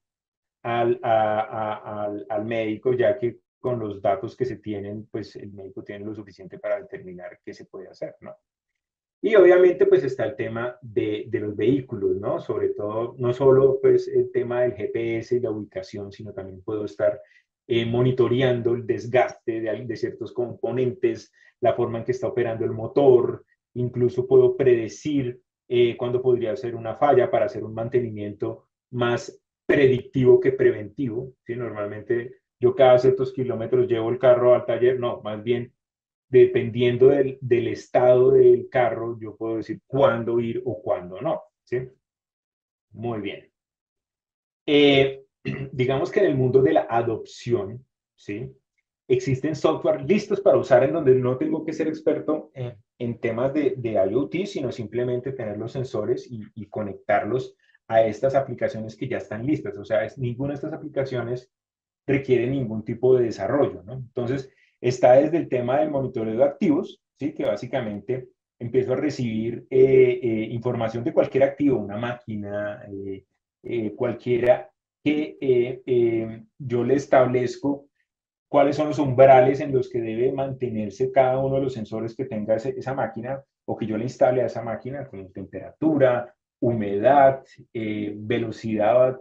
al médico, ya que con los datos que se tienen, pues el médico tiene lo suficiente para determinar qué se puede hacer, ¿no? Y obviamente pues está el tema de los vehículos, ¿no? Sobre todo, no solo pues el tema del GPS y la ubicación, sino también puedo estar monitoreando el desgaste de ciertos componentes, la forma en que está operando el motor, incluso puedo predecir cuándo podría ser una falla para hacer un mantenimiento más predictivo que preventivo, ¿sí? Normalmente yo cada ciertos kilómetros llevo el carro al taller, no, más bien dependiendo del estado del carro, yo puedo decir cuándo ir o cuándo no, ¿sí? Muy bien. Eh, digamos que en el mundo de la adopción, ¿sí? existen software listos para usar en donde no tengo que ser experto en temas de IoT, sino simplemente tener los sensores y conectarlos a estas aplicaciones que ya están listas. O sea, ninguna de estas aplicaciones requiere ningún tipo de desarrollo, ¿no? Entonces, está desde el tema del monitoreo de activos, ¿sí? Que básicamente empiezo a recibir información de cualquier activo, una máquina, cualquiera, que yo le establezco cuáles son los umbrales en los que debe mantenerse cada uno de los sensores que tenga esa máquina o que yo le instale a esa máquina, como temperatura, humedad, velocidad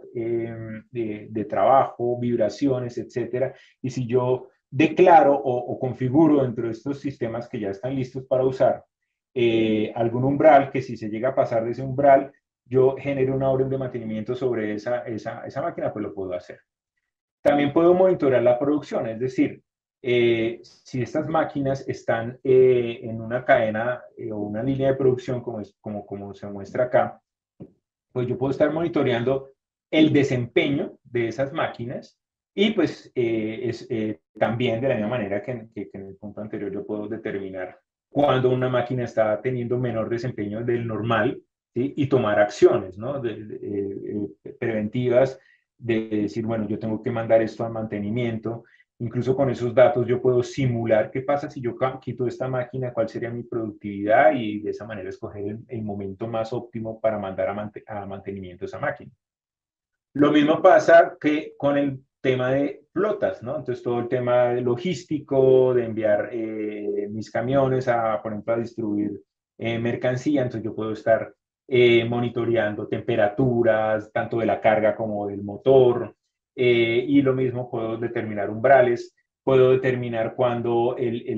de trabajo, vibraciones, etcétera. Y si yo declaro o configuro dentro de estos sistemas que ya están listos para usar algún umbral, que si se llega a pasar de ese umbral, yo genero una orden de mantenimiento sobre esa máquina, pues lo puedo hacer. También puedo monitorear la producción, es decir, si estas máquinas están en una cadena o una línea de producción como se muestra acá, pues yo puedo estar monitoreando el desempeño de esas máquinas y pues también de la misma manera que en el punto anterior yo puedo determinar cuando una máquina está teniendo menor desempeño del normal, ¿sí? Y tomar acciones, ¿no? Preventivas de decir, bueno, yo tengo que mandar esto al mantenimiento. Incluso con esos datos yo puedo simular qué pasa si yo quito esta máquina, cuál sería mi productividad y de esa manera escoger el momento más óptimo para mandar a mantenimiento esa máquina. Lo mismo pasa que con el tema de flotas, ¿no? Entonces todo el tema de logístico, de enviar mis camiones por ejemplo, a distribuir mercancía, entonces yo puedo estar monitoreando temperaturas, tanto de la carga como del motor, y lo mismo puedo determinar umbrales, puedo determinar cuando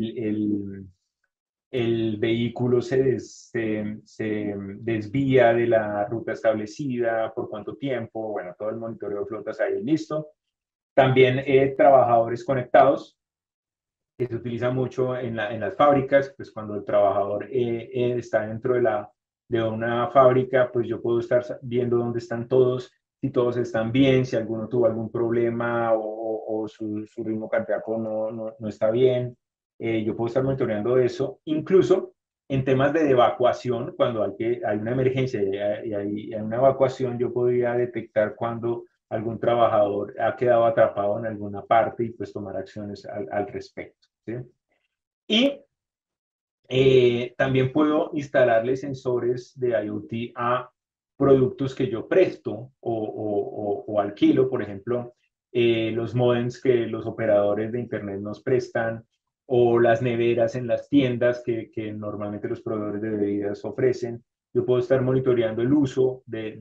el vehículo se desvía de la ruta establecida, por cuánto tiempo, bueno, todo el monitoreo de flotas ahí listo. También trabajadores conectados, que se utiliza mucho en las fábricas, pues cuando el trabajador está dentro de una fábrica, pues yo puedo estar viendo dónde están todos, si todos están bien, si alguno tuvo algún problema o su ritmo cardíaco no está bien. Yo puedo estar monitoreando eso, incluso en temas de evacuación, cuando hay una emergencia y hay una evacuación, yo podría detectar cuando algún trabajador ha quedado atrapado en alguna parte y pues tomar acciones al respecto, ¿sí? Y también puedo instalarle sensores de IoT a productos que yo presto o alquilo, por ejemplo, los modems que los operadores de Internet nos prestan o las neveras en las tiendas que normalmente los proveedores de bebidas ofrecen. Yo puedo estar monitoreando el uso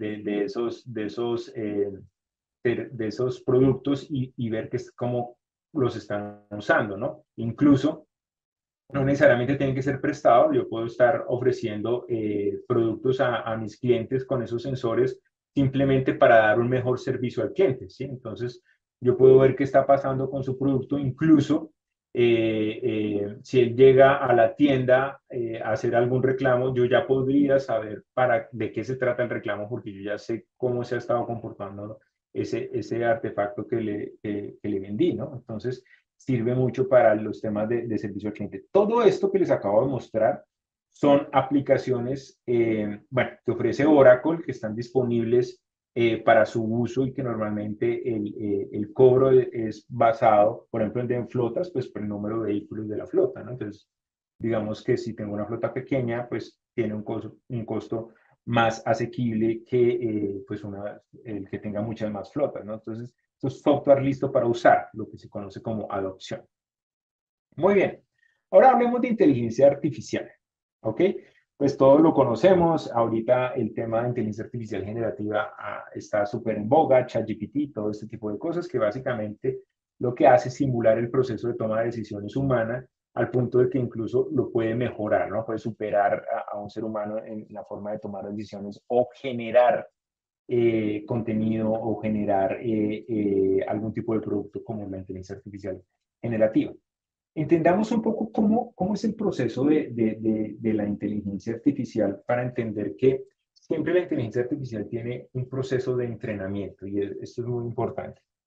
de esos productos y ver cómo los están usando, ¿no? Incluso no necesariamente tienen que ser prestados, yo puedo estar ofreciendo productos a mis clientes con esos sensores simplemente para dar un mejor servicio al cliente, ¿sí? Entonces, yo puedo ver qué está pasando con su producto, incluso si él llega a la tienda a hacer algún reclamo, yo ya podría saber de qué se trata el reclamo porque yo ya sé cómo se ha estado comportando ese artefacto que le vendí, ¿no? Entonces, sirve mucho para los temas de servicio al cliente. Todo esto que les acabo de mostrar son aplicaciones, bueno, que ofrece Oracle, que están disponibles para su uso y que normalmente el cobro es basado, por ejemplo, en flotas, pues por el número de vehículos de la flota, ¿no? Entonces, digamos que si tengo una flota pequeña, pues tiene un costo más asequible que pues el que tenga muchas más flotas, ¿no? Entonces, esto es software listo para usar, lo que se conoce como adopción. Muy bien, ahora hablemos de inteligencia artificial, ¿ok? Pues todos lo conocemos, ahorita el tema de inteligencia artificial generativa está súper en boga, ChatGPT, todo este tipo de cosas que básicamente lo que hace es simular el proceso de toma de decisiones humana al punto de que incluso lo puede mejorar, ¿no? Puede superar a un ser humano en la forma de tomar decisiones o generar contenido o generar algún tipo de producto como la inteligencia artificial generativa. Entendamos un poco cómo es el proceso de la inteligencia artificial para entender que siempre la inteligencia artificial tiene un proceso de entrenamiento y esto es muy importante.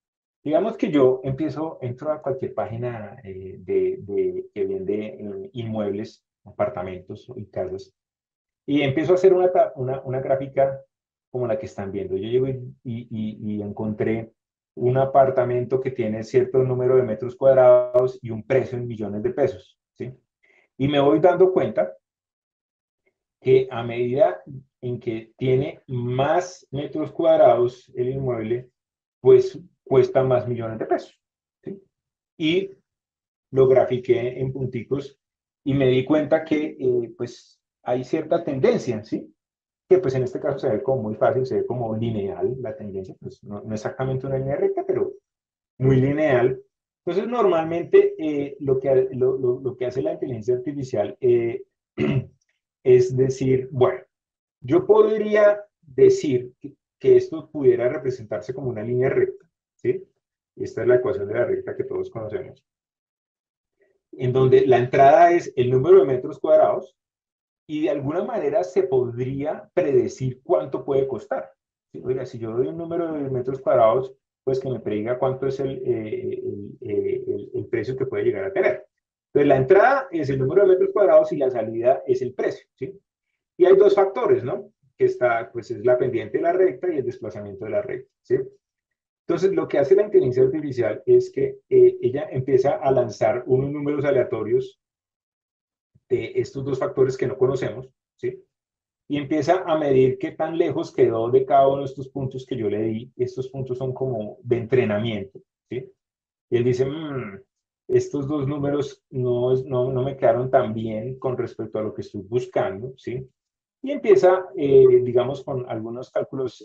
Digamos que yo entro a cualquier página que vende inmuebles, apartamentos y casas, y empiezo a hacer una gráfica como la que están viendo. Yo llego y encontré un apartamento que tiene cierto número de metros cuadrados y un precio en millones de pesos, ¿sí? Y me voy dando cuenta que a medida en que tiene más metros cuadrados el inmueble, pues cuesta más millones de pesos, ¿sí? Y lo grafiqué en punticos y me di cuenta que pues hay cierta tendencia, ¿sí? Que pues en este caso se ve como muy fácil, se ve como lineal la tendencia, pues no exactamente una línea recta, pero muy lineal. Entonces, normalmente lo que hace la inteligencia artificial es decir, bueno, yo podría decir que esto pudiera representarse como una línea recta, ¿sí? Esta es la ecuación de la recta que todos conocemos, en donde la entrada es el número de metros cuadrados y de alguna manera se podría predecir cuánto puede costar. ¿Sí? Oiga, si yo doy un número de metros cuadrados, pues que me prediga cuánto es el precio que puede llegar a tener. Entonces, la entrada es el número de metros cuadrados y la salida es el precio, ¿sí? Y hay dos factores, ¿no? Que está, pues es la pendiente de la recta y el desplazamiento de la recta, ¿sí? Entonces, lo que hace la inteligencia artificial es que ella empieza a lanzar unos números aleatorios de estos dos factores que no conocemos, ¿sí? Y empieza a medir qué tan lejos quedó de cada uno de estos puntos que yo le di. Estos puntos son como de entrenamiento, ¿sí? Y él dice, estos dos números no me quedaron tan bien con respecto a lo que estoy buscando, ¿sí? Y empieza, digamos, con algunos cálculos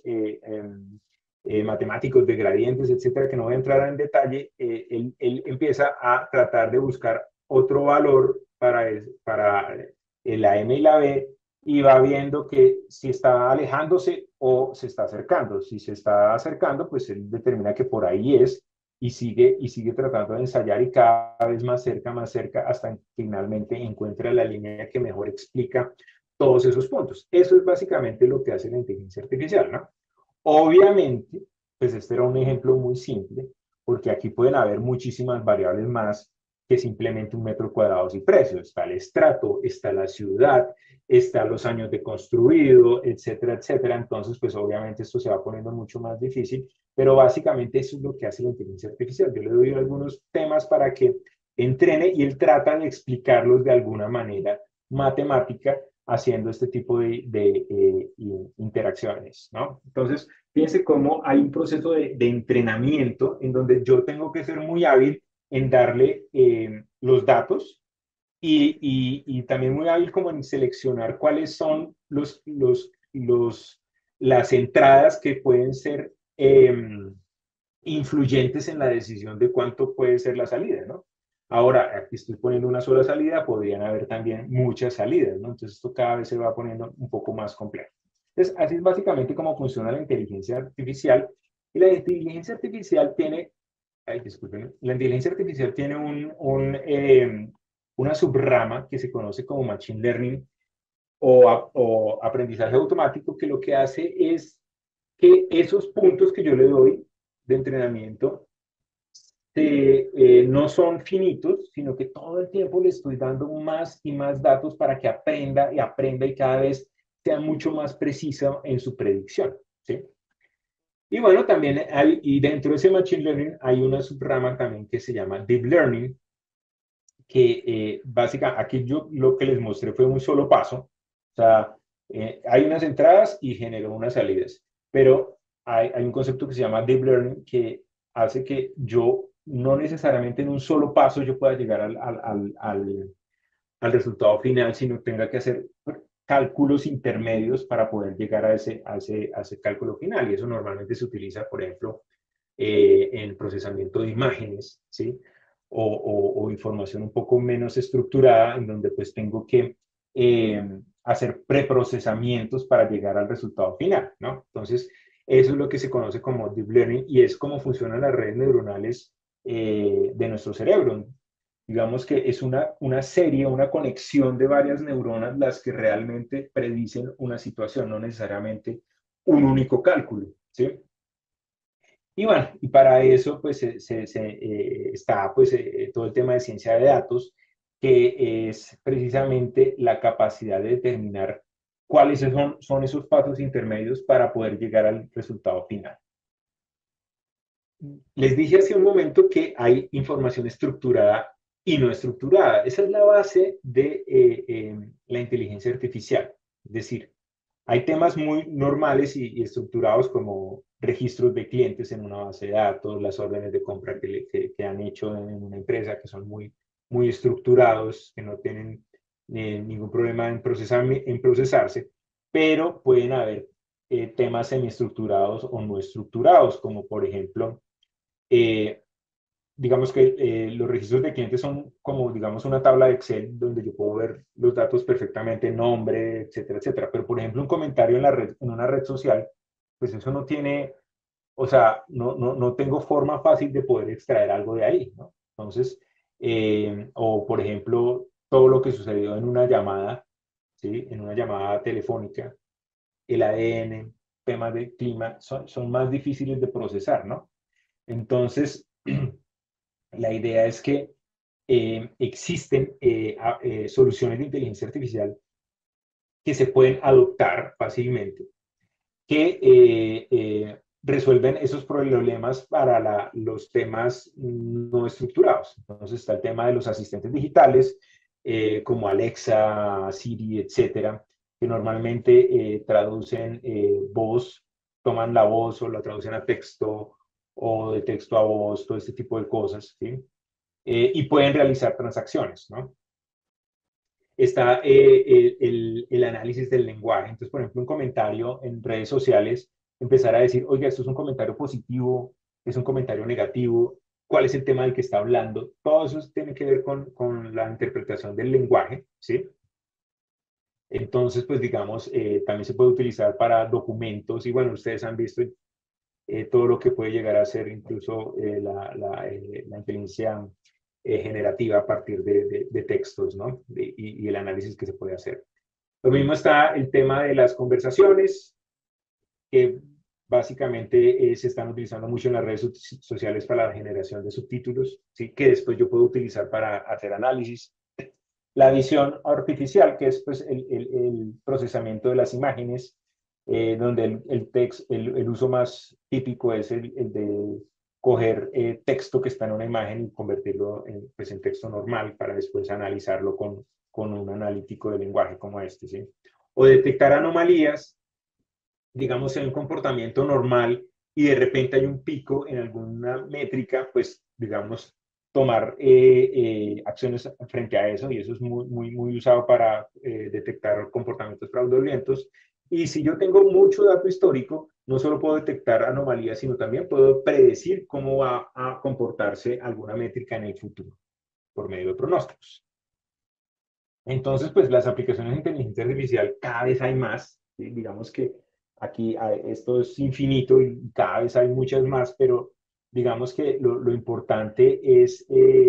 matemáticos de gradientes, etcétera, que no voy a entrar en detalle, él empieza a tratar de buscar otro valor para la M y la B y va viendo que si está alejándose o se está acercando. Si se está acercando, pues él determina que por ahí es y sigue tratando de ensayar y cada vez más cerca, hasta que finalmente encuentra la línea que mejor explica todos esos puntos. Eso es básicamente lo que hace la inteligencia artificial, ¿no? Obviamente, pues este era un ejemplo muy simple, porque aquí pueden haber muchísimas variables más que simplemente un metro cuadrado y precio. Está el estrato, está la ciudad, está los años de construido, etcétera, etcétera. Entonces, pues obviamente esto se va poniendo mucho más difícil, pero básicamente eso es lo que hace la inteligencia artificial. Yo le doy algunos temas para que entrene y él trata de explicarlos de alguna manera matemática haciendo este tipo de interacciones, ¿no? Entonces, fíjense cómo hay un proceso de entrenamiento en donde yo tengo que ser muy hábil en darle los datos y también muy hábil como en seleccionar cuáles son las entradas que pueden ser influyentes en la decisión de cuánto puede ser la salida, ¿no? Ahora, aquí estoy poniendo una sola salida, podrían haber también muchas salidas, ¿no? Entonces esto cada vez se va poniendo un poco más complejo. Entonces, así es básicamente como funciona la inteligencia artificial. Y la inteligencia artificial tiene, ay, disculpen, la inteligencia artificial tiene una subrama que se conoce como Machine Learning o aprendizaje automático, que lo que hace es que esos puntos que yo le doy de entrenamiento no son finitos, sino que todo el tiempo le estoy dando más y más datos para que aprenda y aprenda y cada vez sea mucho más precisa en su predicción, ¿sí? Y bueno, también hay, y dentro de ese Machine Learning hay una subrama también que se llama Deep Learning, que básicamente aquí yo lo que les mostré fue un solo paso, o sea, hay unas entradas y generó unas salidas, pero hay un concepto que se llama Deep Learning que hace que yo no necesariamente en un solo paso yo pueda llegar al resultado final, sino tenga que hacer cálculos intermedios para poder llegar a ese cálculo final. Y eso normalmente se utiliza, por ejemplo, en procesamiento de imágenes, ¿sí? O información un poco menos estructurada, en donde pues tengo que hacer preprocesamientos para llegar al resultado final, ¿no? Entonces, eso es lo que se conoce como Deep Learning y es cómo funcionan las redes neuronales de nuestro cerebro. Digamos que es una serie, una conexión de varias neuronas las que realmente predicen una situación, no necesariamente un único cálculo, ¿sí? Y bueno, y para eso pues está pues todo el tema de ciencia de datos, que es precisamente la capacidad de determinar cuáles son esos pasos intermedios para poder llegar al resultado final. Les dije hace un momento que hay información estructurada y no estructurada. Esa es la base de la inteligencia artificial. Es decir, hay temas muy normales y estructurados como registros de clientes en una base de datos, las órdenes de compra que han hecho en una empresa, que son muy estructurados, que no tienen ningún problema en procesarse, pero pueden haber temas semiestructurados o no estructurados, como por ejemplo eh, digamos que los registros de clientes son como, digamos, una tabla de Excel donde yo puedo ver los datos perfectamente, nombre, etcétera, etcétera. Pero, por ejemplo, un comentario en la red, en una red social, pues eso no tiene, o sea, no tengo forma fácil de poder extraer algo de ahí, ¿no? Entonces, o por ejemplo, todo lo que sucedió en una llamada, ¿sí? En una llamada telefónica, el ADN, temas de clima, son más difíciles de procesar, ¿no? Entonces, la idea es que existen soluciones de inteligencia artificial que se pueden adoptar fácilmente, que resuelven esos problemas para los temas no estructurados. Entonces está el tema de los asistentes digitales, como Alexa, Siri, etcétera, que normalmente traducen voz, toman la voz o la traducen a texto o de texto a voz, todo este tipo de cosas, ¿sí? Y pueden realizar transacciones, ¿no? Está el análisis del lenguaje. Entonces, por ejemplo, un comentario en redes sociales, empezar a decir, oiga, esto es un comentario positivo, es un comentario negativo, cuál es el tema del que está hablando. Todo eso tiene que ver con la interpretación del lenguaje, ¿sí? Entonces, pues digamos, también se puede utilizar para documentos y bueno, ustedes han visto todo lo que puede llegar a ser incluso la inteligencia generativa a partir de textos, ¿no? Y el análisis que se puede hacer. Lo mismo está el tema de las conversaciones, que básicamente se están utilizando mucho en las redes sociales para la generación de subtítulos, ¿sí? Que después yo puedo utilizar para hacer análisis. La visión artificial, que es pues, el procesamiento de las imágenes, donde el uso más típico es el de coger texto que está en una imagen y convertirlo pues, en texto normal para después analizarlo con un analítico de lenguaje como este, ¿sí? O detectar anomalías, digamos, en un comportamiento normal y de repente hay un pico en alguna métrica, pues, digamos, tomar acciones frente a eso y eso es muy usado para detectar comportamientos fraudulentos. Y si yo tengo mucho dato histórico, no solo puedo detectar anomalías, sino también puedo predecir cómo va a comportarse alguna métrica en el futuro por medio de pronósticos. Entonces, pues las aplicaciones de inteligencia artificial cada vez hay más, ¿sí? Digamos que aquí esto es infinito y cada vez hay muchas más, pero digamos que lo importante es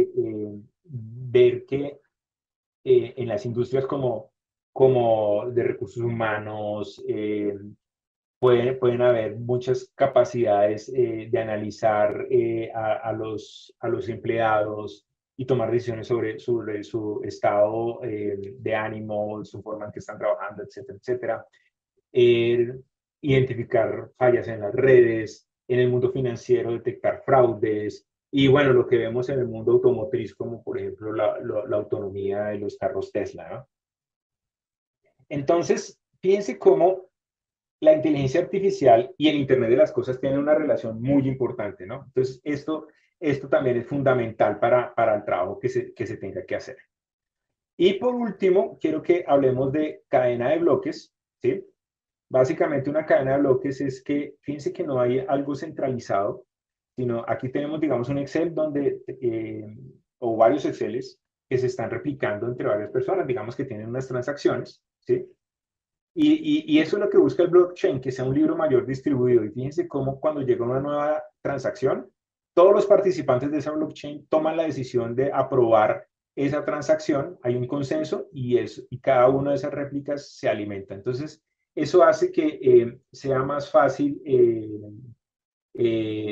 ver que en las industrias como de recursos humanos, pueden haber muchas capacidades de analizar a los empleados y tomar decisiones sobre su estado de ánimo, su forma en que están trabajando, etcétera, etcétera. Eh, Identificar fallas en las redes, en el mundo financiero, detectar fraudes. Y bueno, lo que vemos en el mundo automotriz, como por ejemplo la autonomía de los carros Tesla, ¿no? Entonces, fíjense cómo la inteligencia artificial y el Internet de las cosas tienen una relación muy importante, ¿no? Entonces, esto también es fundamental para el trabajo que se tenga que hacer. Y por último, quiero que hablemos de cadena de bloques, ¿sí? Básicamente una cadena de bloques es que, fíjense que no hay algo centralizado, sino aquí tenemos, digamos, un Excel donde, o varios Exceles que se están replicando entre varias personas, digamos que tienen unas transacciones, ¿sí? Y eso es lo que busca el blockchain, que sea un libro mayor distribuido. Y fíjense cómo cuando llega una nueva transacción, todos los participantes de esa blockchain toman la decisión de aprobar esa transacción, hay un consenso y cada una de esas réplicas se alimenta. Entonces, eso hace que sea más fácil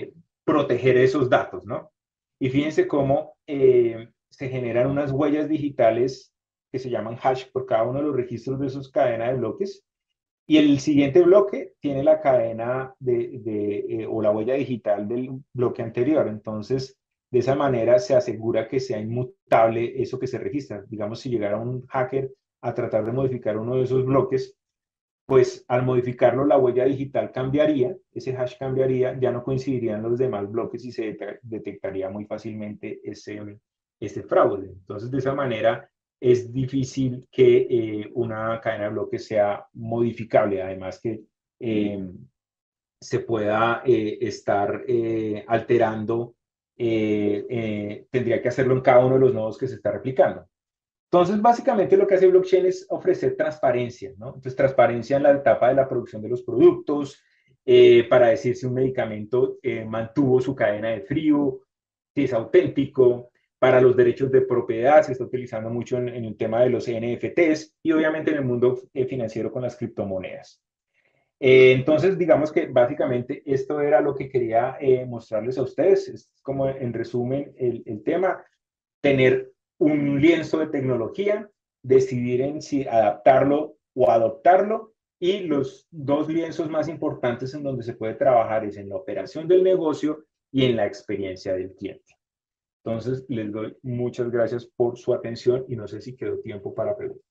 proteger esos datos, ¿no? Y fíjense cómo se generan unas huellas digitales que se llaman hash por cada uno de los registros de sus cadenas de bloques. Y el siguiente bloque tiene la cadena o la huella digital del bloque anterior. Entonces, de esa manera se asegura que sea inmutable eso que se registra. Digamos, si llegara un hacker a tratar de modificar uno de esos bloques, pues al modificarlo la huella digital cambiaría, ese hash cambiaría, ya no coincidirían los demás bloques y se detectaría muy fácilmente ese fraude. Entonces, de esa manera es difícil que una cadena de bloques sea modificable, además que se pueda estar alterando, tendría que hacerlo en cada uno de los nodos que se está replicando. Entonces, básicamente lo que hace blockchain es ofrecer transparencia, ¿no? Entonces, transparencia en la etapa de la producción de los productos, para decir si un medicamento mantuvo su cadena de frío, si es auténtico, para los derechos de propiedad, se está utilizando mucho en el tema de los NFTs y obviamente en el mundo financiero con las criptomonedas. Entonces, digamos que básicamente esto era lo que quería mostrarles a ustedes. Es como en resumen el tema, tener un lienzo de tecnología, decidir en si adaptarlo o adoptarlo, y los dos lienzos más importantes en donde se puede trabajar es en la operación del negocio y en la experiencia del cliente. Entonces, les doy muchas gracias por su atención y no sé si quedó tiempo para preguntas.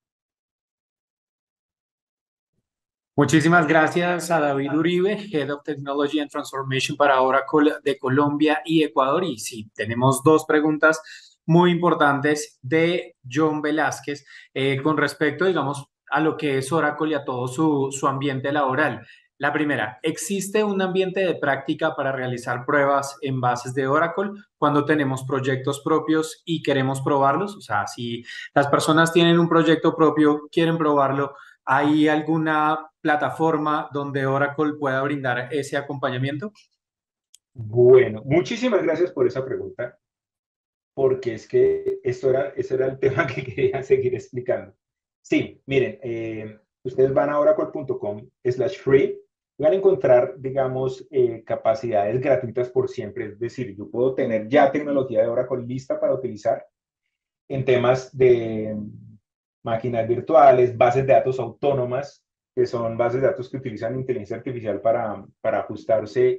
Muchísimas gracias a David Uribe, Head of Technology and Transformation para Oracle de Colombia y Ecuador. Y sí, tenemos dos preguntas muy importantes de John Velázquez con respecto, digamos, a lo que es Oracle y a todo su ambiente laboral. La primera, ¿existe un ambiente de práctica para realizar pruebas en bases de Oracle cuando tenemos proyectos propios y queremos probarlos? O sea, si las personas tienen un proyecto propio, quieren probarlo, ¿hay alguna plataforma donde Oracle pueda brindar ese acompañamiento? Bueno, muchísimas gracias por esa pregunta, porque es que ese era el tema que quería seguir explicando. Sí, miren, ustedes van a oracle.com/free y van a encontrar, digamos, capacidades gratuitas por siempre. Es decir, yo puedo tener ya tecnología de Oracle lista para utilizar en temas de máquinas virtuales, bases de datos autónomas, que son bases de datos que utilizan inteligencia artificial para ajustarse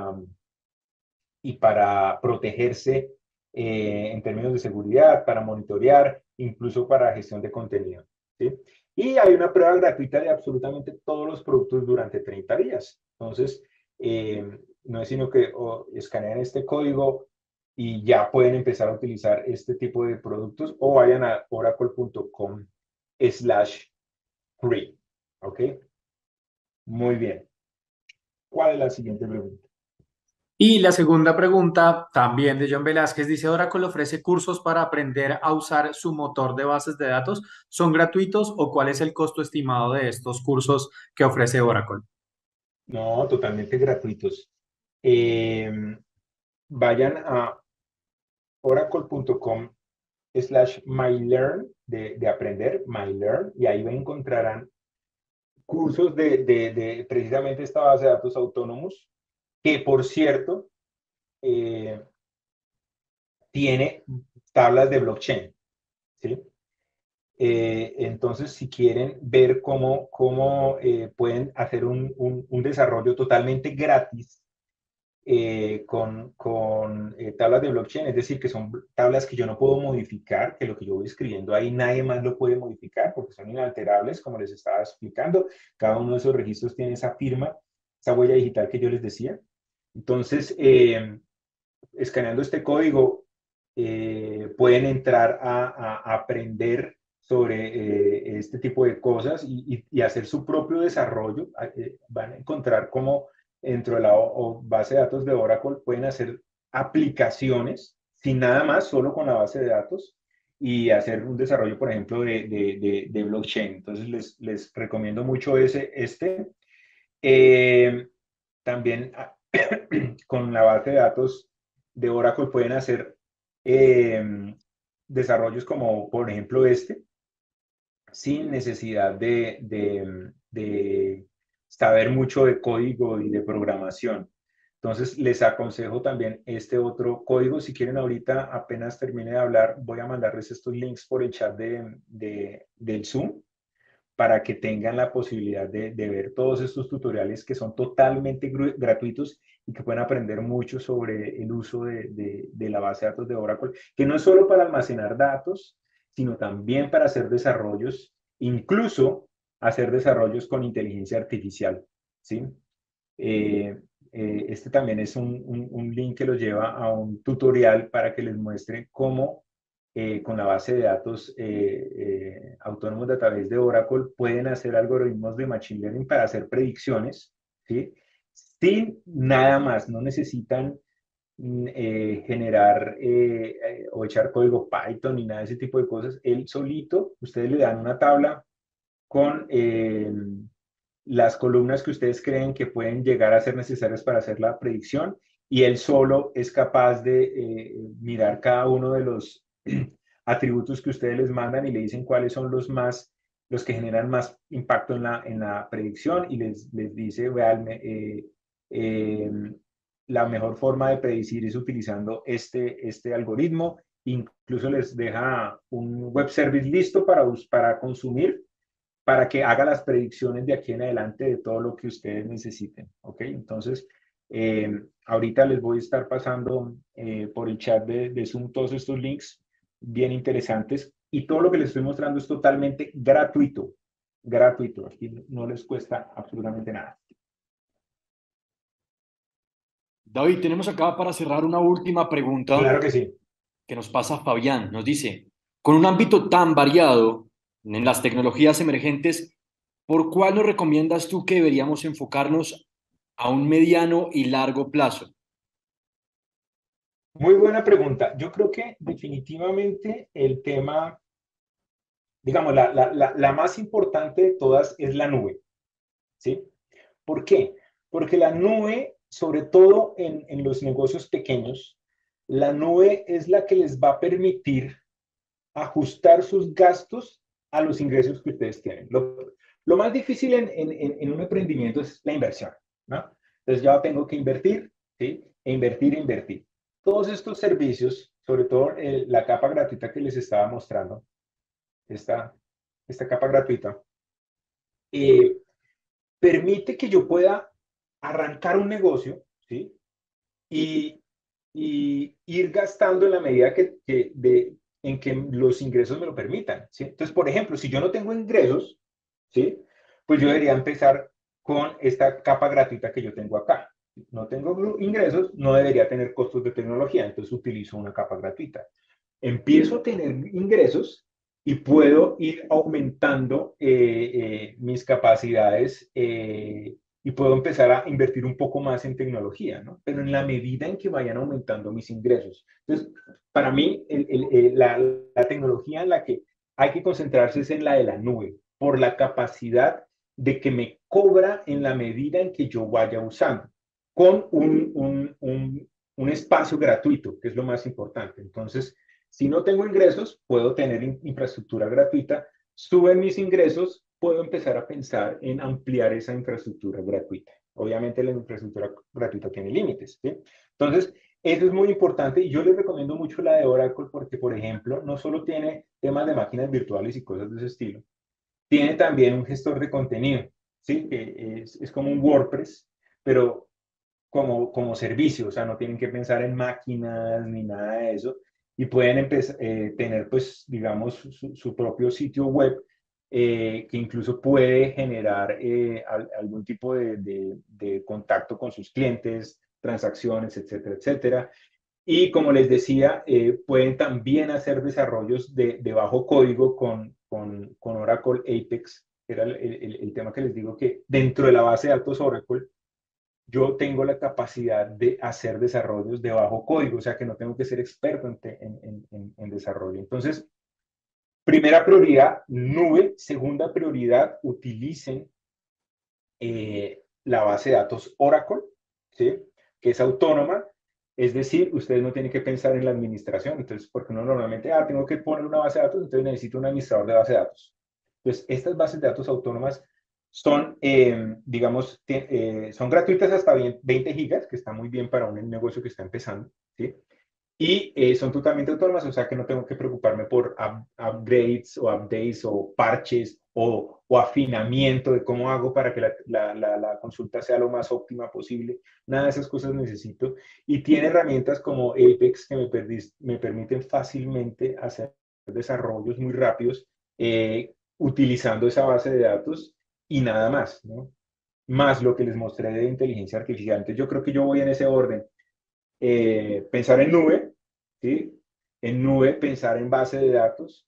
y para protegerse en términos de seguridad, para monitorear, incluso para gestión de contenido. ¿Sí? Y hay una prueba gratuita de absolutamente todos los productos durante 30 días. Entonces, no es sino que escanean este código y ya pueden empezar a utilizar este tipo de productos, o vayan a oracle.com/free. ¿Ok? Muy bien. ¿Cuál es la siguiente pregunta? Y la segunda pregunta, también de John Velázquez, dice, ¿Oracle ofrece cursos para aprender a usar su motor de bases de datos? ¿Son gratuitos o cuál es el costo estimado de estos cursos que ofrece Oracle? No, totalmente gratuitos. Eh, Vayan a oracle.com/mylearn de aprender, mylearn, y ahí encontrarán cursos de precisamente esta base de datos autónomos, que por cierto, eh, tiene tablas de blockchain, ¿sí? Entonces, si quieren ver cómo pueden hacer un desarrollo totalmente gratis con tablas de blockchain, es decir, que son tablas que yo no puedo modificar, que lo que yo voy escribiendo ahí nadie más lo puede modificar porque son inalterables, como les estaba explicando. Cada uno de esos registros tiene esa firma, esa huella digital que yo les decía. Entonces, escaneando este código, pueden entrar a aprender sobre este tipo de cosas y hacer su propio desarrollo. Van a encontrar cómo dentro de la base de datos de Oracle pueden hacer aplicaciones sin nada más, solo con la base de datos, y hacer un desarrollo, por ejemplo, de blockchain. Entonces, les recomiendo mucho este. Eh, También con la base de datos de Oracle pueden hacer desarrollos como, por ejemplo, sin necesidad de saber mucho de código y de programación. Entonces, les aconsejo también este otro código. Si quieren, ahorita, apenas termine de hablar, voy a mandarles estos links por el chat del Zoom para que tengan la posibilidad de ver todos estos tutoriales que son totalmente gratuitos y que pueden aprender mucho sobre el uso de la base de datos de Oracle, que no es solo para almacenar datos, sino también para hacer desarrollos, incluso hacer desarrollos con inteligencia artificial, ¿sí? Eh, este también es un link que los lleva a un tutorial para que les muestre cómo con la base de datos autónomos database de Oracle pueden hacer algoritmos de Machine Learning para hacer predicciones, ¿sí? Sin nada más, no necesitan generar o echar código Python ni nada de ese tipo de cosas. Él solito, ustedes le dan una tabla con las columnas que ustedes creen que pueden llegar a ser necesarias para hacer la predicción y él solo es capaz de mirar cada uno de los atributos que ustedes les mandan y le dicen cuáles son los que generan más impacto en la predicción y les dice, vean, la mejor forma de predecir es utilizando este algoritmo, incluso les deja un web service listo para consumir para que haga las predicciones de aquí en adelante de todo lo que ustedes necesiten, ¿ok? Entonces, ahorita les voy a estar pasando por el chat de Zoom todos estos links bien interesantes y todo lo que les estoy mostrando es totalmente gratuito, gratuito, aquí no les cuesta absolutamente nada. David, tenemos acá para cerrar una última pregunta Claro que sí. que nos pasa Fabián. Nos dice, con un ámbito tan variado en las tecnologías emergentes, ¿por cuál nos recomiendas tú que deberíamos enfocarnos a un mediano y largo plazo? Muy buena pregunta. Yo creo que definitivamente el tema, digamos, la más importante de todas es la nube, ¿sí? ¿Por qué? Porque la nube, sobre todo en los negocios pequeños, la nube es la que les va a permitir ajustar sus gastos a los ingresos que ustedes tienen. Lo más difícil en un emprendimiento es la inversión, ¿no? Entonces ya tengo que invertir, ¿sí? E invertir, e invertir. Todos estos servicios, sobre todo la capa gratuita que les estaba mostrando, esta, esta capa gratuita, eh, permite que yo pueda arrancar un negocio, ¿sí? Y, y ir gastando en la medida en que los ingresos me lo permitan, ¿sí? Entonces, por ejemplo, si yo no tengo ingresos, ¿sí? Pues yo debería empezar con esta capa gratuita que yo tengo acá. No tengo ingresos, no debería tener costos de tecnología, entonces utilizo una capa gratuita. Empiezo a tener ingresos y puedo ir aumentando mis capacidades y puedo empezar a invertir un poco más en tecnología, ¿no? Pero en la medida en que vayan aumentando mis ingresos. Entonces, para mí, la tecnología en la que hay que concentrarse es en la de la nube, por la capacidad de que me cobra en la medida en que yo vaya usando, con un espacio gratuito, que es lo más importante. Entonces, si no tengo ingresos, puedo tener infraestructura gratuita. Suben mis ingresos, puedo empezar a pensar en ampliar esa infraestructura gratuita. Obviamente la infraestructura gratuita tiene límites, ¿sí? Entonces, eso es muy importante y yo les recomiendo mucho la de Oracle porque, por ejemplo, no solo tiene temas de máquinas virtuales y cosas de ese estilo, tiene también un gestor de contenido, ¿sí? Que es como un WordPress, pero como servicio, o sea, no tienen que pensar en máquinas ni nada de eso, y pueden tener, pues, digamos, su propio sitio web que incluso puede generar algún tipo de contacto con sus clientes, transacciones, etcétera, etcétera. Y como les decía, pueden también hacer desarrollos de bajo código con Oracle Apex, que era el tema que les digo que dentro de la base de datos Oracle yo tengo la capacidad de hacer desarrollos de bajo código, o sea que no tengo que ser experto en desarrollo. Entonces, primera prioridad, nube. Segunda prioridad, utilicen la base de datos Oracle, ¿sí? Que es autónoma. Es decir, ustedes no tienen que pensar en la administración. Entonces, porque uno normalmente, tengo que poner una base de datos, entonces necesito un administrador de base de datos. Entonces, estas bases de datos autónomas son, digamos, son gratuitas hasta 20 gigas, que está muy bien para un negocio que está empezando, ¿sí? Y son totalmente autónomas, o sea que no tengo que preocuparme por upgrades o updates o parches o afinamiento de cómo hago para que la consulta sea lo más óptima posible. Nada de esas cosas necesito. Y tiene herramientas como Apex que me permiten fácilmente hacer desarrollos muy rápidos utilizando esa base de datos y nada más, ¿no? Más lo que les mostré de inteligencia artificial. Entonces yo creo que yo voy en ese orden. Pensar en nube, ¿sí? En nube, pensar en base de datos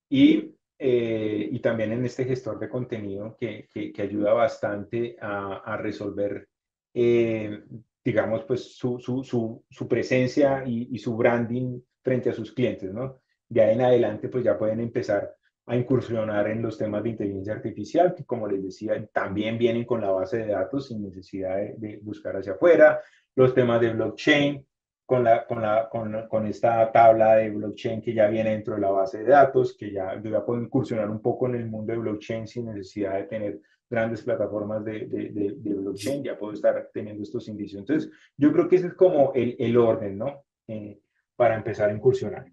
y también en este gestor de contenido que ayuda bastante a resolver, eh, digamos, pues su presencia y su branding frente a sus clientes, ¿no? De ahí en adelante, pues ya pueden empezar a incursionar en los temas de inteligencia artificial, que como les decía, también vienen con la base de datos sin necesidad de buscar hacia afuera, los temas de blockchain, con esta tabla de blockchain que ya viene dentro de la base de datos, que ya, yo ya puedo incursionar un poco en el mundo de blockchain sin necesidad de tener grandes plataformas de blockchain, ya puedo estar teniendo estos indicios. Entonces, yo creo que ese es como el orden, ¿no? Para empezar a incursionar.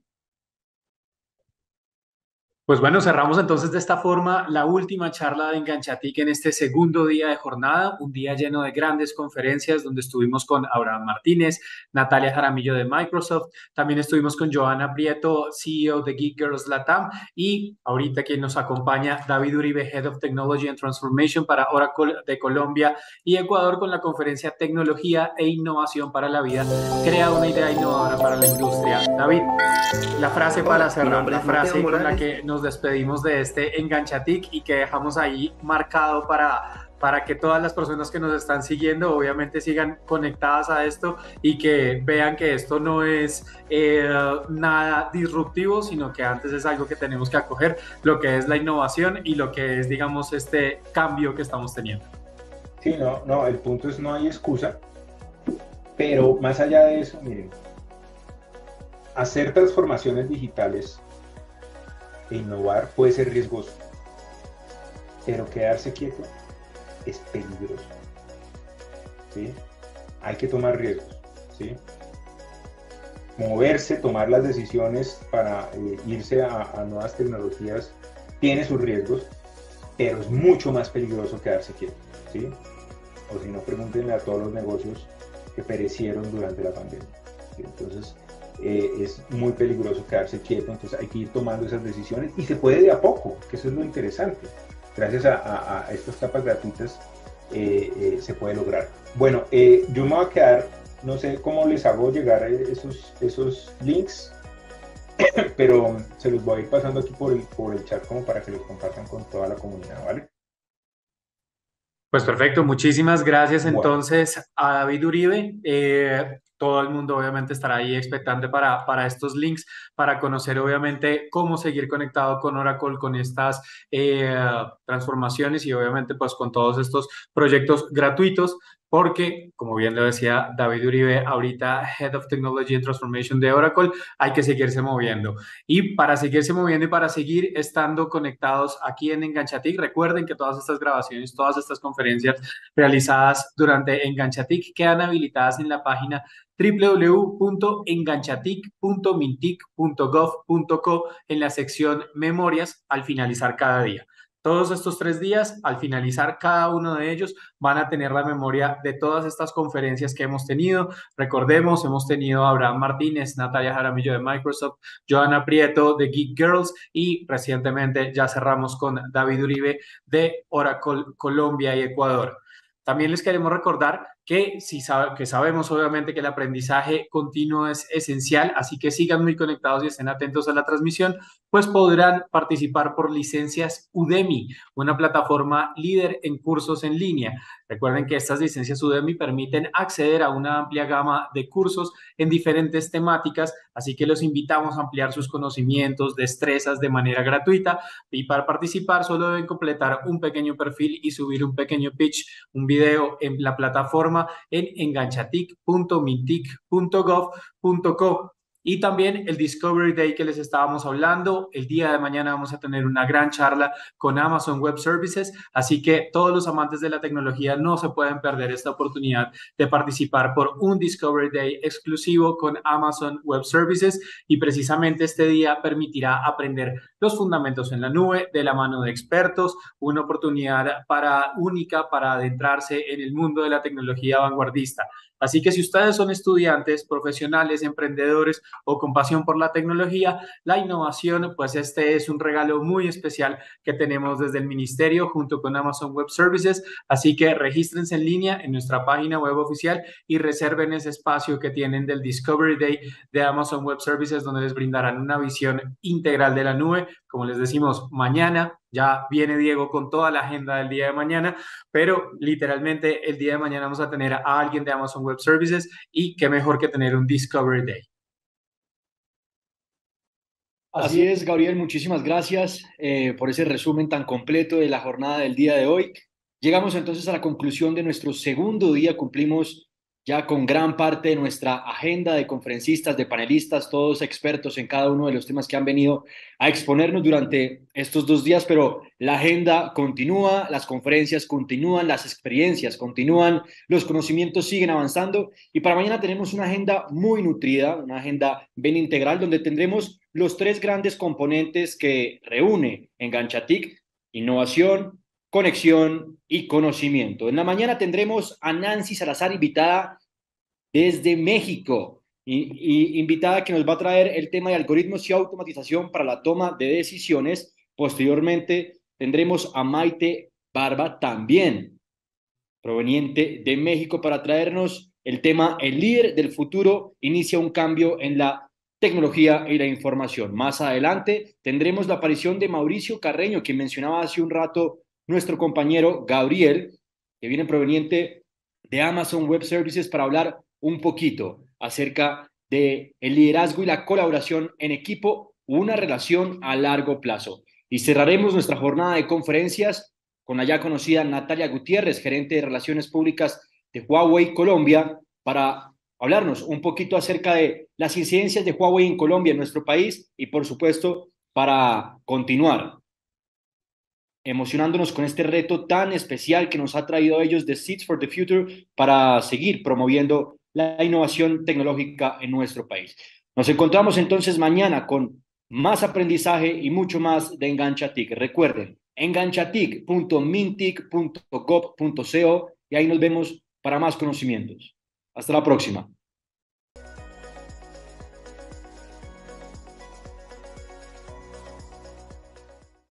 Pues bueno, cerramos entonces de esta forma la última charla de Enganchatic en este segundo día de jornada, un día lleno de grandes conferencias donde estuvimos con Abraham Martínez, Natalia Jaramillo de Microsoft, también estuvimos con Joana Prieto, CEO de Geek Girls Latam, y ahorita quien nos acompaña, David Uribe, Head of Technology and Transformation para Oracle de Colombia y Ecuador, con la conferencia Tecnología e Innovación para la Vida, crea una idea innovadora para la industria. David, la frase para cerrar, la frase con la que nos despedimos de este Enganchatic y que dejamos ahí marcado para que todas las personas que nos están siguiendo obviamente sigan conectadas a esto y que vean que esto no es nada disruptivo, sino que antes es algo que tenemos que acoger, lo que es la innovación y lo que es, digamos, este cambio que estamos teniendo. Sí, no, el punto es no hay excusa, pero más allá de eso, miren, hacer transformaciones digitales e innovar puede ser riesgoso, pero quedarse quieto es peligroso, ¿sí? Hay que tomar riesgos, ¿sí? Moverse, tomar las decisiones para irse a nuevas tecnologías tiene sus riesgos, pero es mucho más peligroso quedarse quieto, ¿sí? O si no, pregúntenle a todos los negocios que perecieron durante la pandemia, ¿sí? Entonces, es muy peligroso quedarse quieto, entonces hay que ir tomando esas decisiones y se puede de a poco, que eso es lo interesante. Gracias a estas capas gratuitas se puede lograr. Bueno, yo me voy a quedar, no sé cómo les hago llegar esos links, pero se los voy a ir pasando aquí por el chat como para que los compartan con toda la comunidad, ¿vale? Pues perfecto, muchísimas gracias Bueno. entonces a David Uribe. Todo el mundo obviamente estará ahí expectante para estos links, para conocer obviamente cómo seguir conectado con Oracle, con estas transformaciones y obviamente pues con todos estos proyectos gratuitos, porque como bien lo decía David Uribe, ahorita Head of Technology and Transformation de Oracle, hay que seguirse moviendo. Y para seguirse moviendo y para seguir estando conectados aquí en Enganchatic, recuerden que todas estas grabaciones, todas estas conferencias realizadas durante Enganchatic quedan habilitadas en la página www.enganchatic.mintic.gov.co en la sección Memorias al finalizar cada día. Todos estos 3 días, al finalizar cada uno de ellos, van a tener la memoria de todas estas conferencias que hemos tenido. Recordemos, hemos tenido a Abraham Martínez, Natalia Jaramillo de Microsoft, Joana Prieto de Geek Girls y recientemente ya cerramos con David Uribe de Oracle Colombia y Ecuador. También les queremos recordar que sabemos obviamente que el aprendizaje continuo es esencial, así que sigan muy conectados y estén atentos a la transmisión, pues podrán participar por licencias Udemy, una plataforma líder en cursos en línea. Recuerden que estas licencias Udemy permiten acceder a una amplia gama de cursos en diferentes temáticas, así que los invitamos a ampliar sus conocimientos, destrezas de manera gratuita, y para participar solo deben completar un pequeño perfil y subir un pequeño pitch, un video en la plataforma en enganchatic.mintic.gov.co. Y también el Discovery Day que les estábamos hablando. El día de mañana vamos a tener una gran charla con Amazon Web Services, así que todos los amantes de la tecnología no se pueden perder esta oportunidad de participar por un Discovery Day exclusivo con Amazon Web Services, y precisamente este día permitirá aprender los fundamentos en la nube de la mano de expertos, una oportunidad única para adentrarse en el mundo de la tecnología vanguardista. Así que si ustedes son estudiantes, profesionales, emprendedores o con pasión por la tecnología, la innovación, pues este es un regalo muy especial que tenemos desde el ministerio junto con Amazon Web Services. Así que regístrense en línea en nuestra página web oficial y reserven ese espacio que tienen del Discovery Day de Amazon Web Services, donde les brindarán una visión integral de la nube. Como les decimos, mañana ya viene Diego con toda la agenda del día de mañana, pero literalmente el día de mañana vamos a tener a alguien de Amazon Web Services, y qué mejor que tener un Discovery Day. Así es, Gabriel, muchísimas gracias por ese resumen tan completo de la jornada del día de hoy. Llegamos entonces a la conclusión de nuestro segundo día, cumplimos ya con gran parte de nuestra agenda de conferencistas, de panelistas, todos expertos en cada uno de los temas que han venido a exponernos durante estos 2 días, pero la agenda continúa, las conferencias continúan, las experiencias continúan, los conocimientos siguen avanzando, y para mañana tenemos una agenda muy nutrida, una agenda bien integral, donde tendremos los 3 grandes componentes que reúne Enganchatic: innovación, conexión y conocimiento. En la mañana tendremos a Nancy Salazar, invitada desde México, y invitada que nos va a traer el tema de algoritmos y automatización para la toma de decisiones. Posteriormente tendremos a Maite Barba, también proveniente de México, para traernos el tema El líder del futuro inicia un cambio en la tecnología y la información. Más adelante tendremos la aparición de Mauricio Carreño, que mencionaba hace un rato nuestro compañero Gabriel, que viene proveniente de Amazon Web Services, para hablar un poquito acerca de el liderazgo y la colaboración en equipo, una relación a largo plazo. Y cerraremos nuestra jornada de conferencias con la ya conocida Natalia Gutiérrez, gerente de Relaciones Públicas de Huawei Colombia, para hablarnos un poquito acerca de las incidencias de Huawei en Colombia, en nuestro país, y por supuesto para continuar emocionándonos con este reto tan especial que nos ha traído ellos de Seeds for the Future, para seguir promoviendo la innovación tecnológica en nuestro país. Nos encontramos entonces mañana con más aprendizaje y mucho más de Enganchatic. Recuerden, enganchatic.mintic.gov.co, y ahí nos vemos para más conocimientos. Hasta la próxima.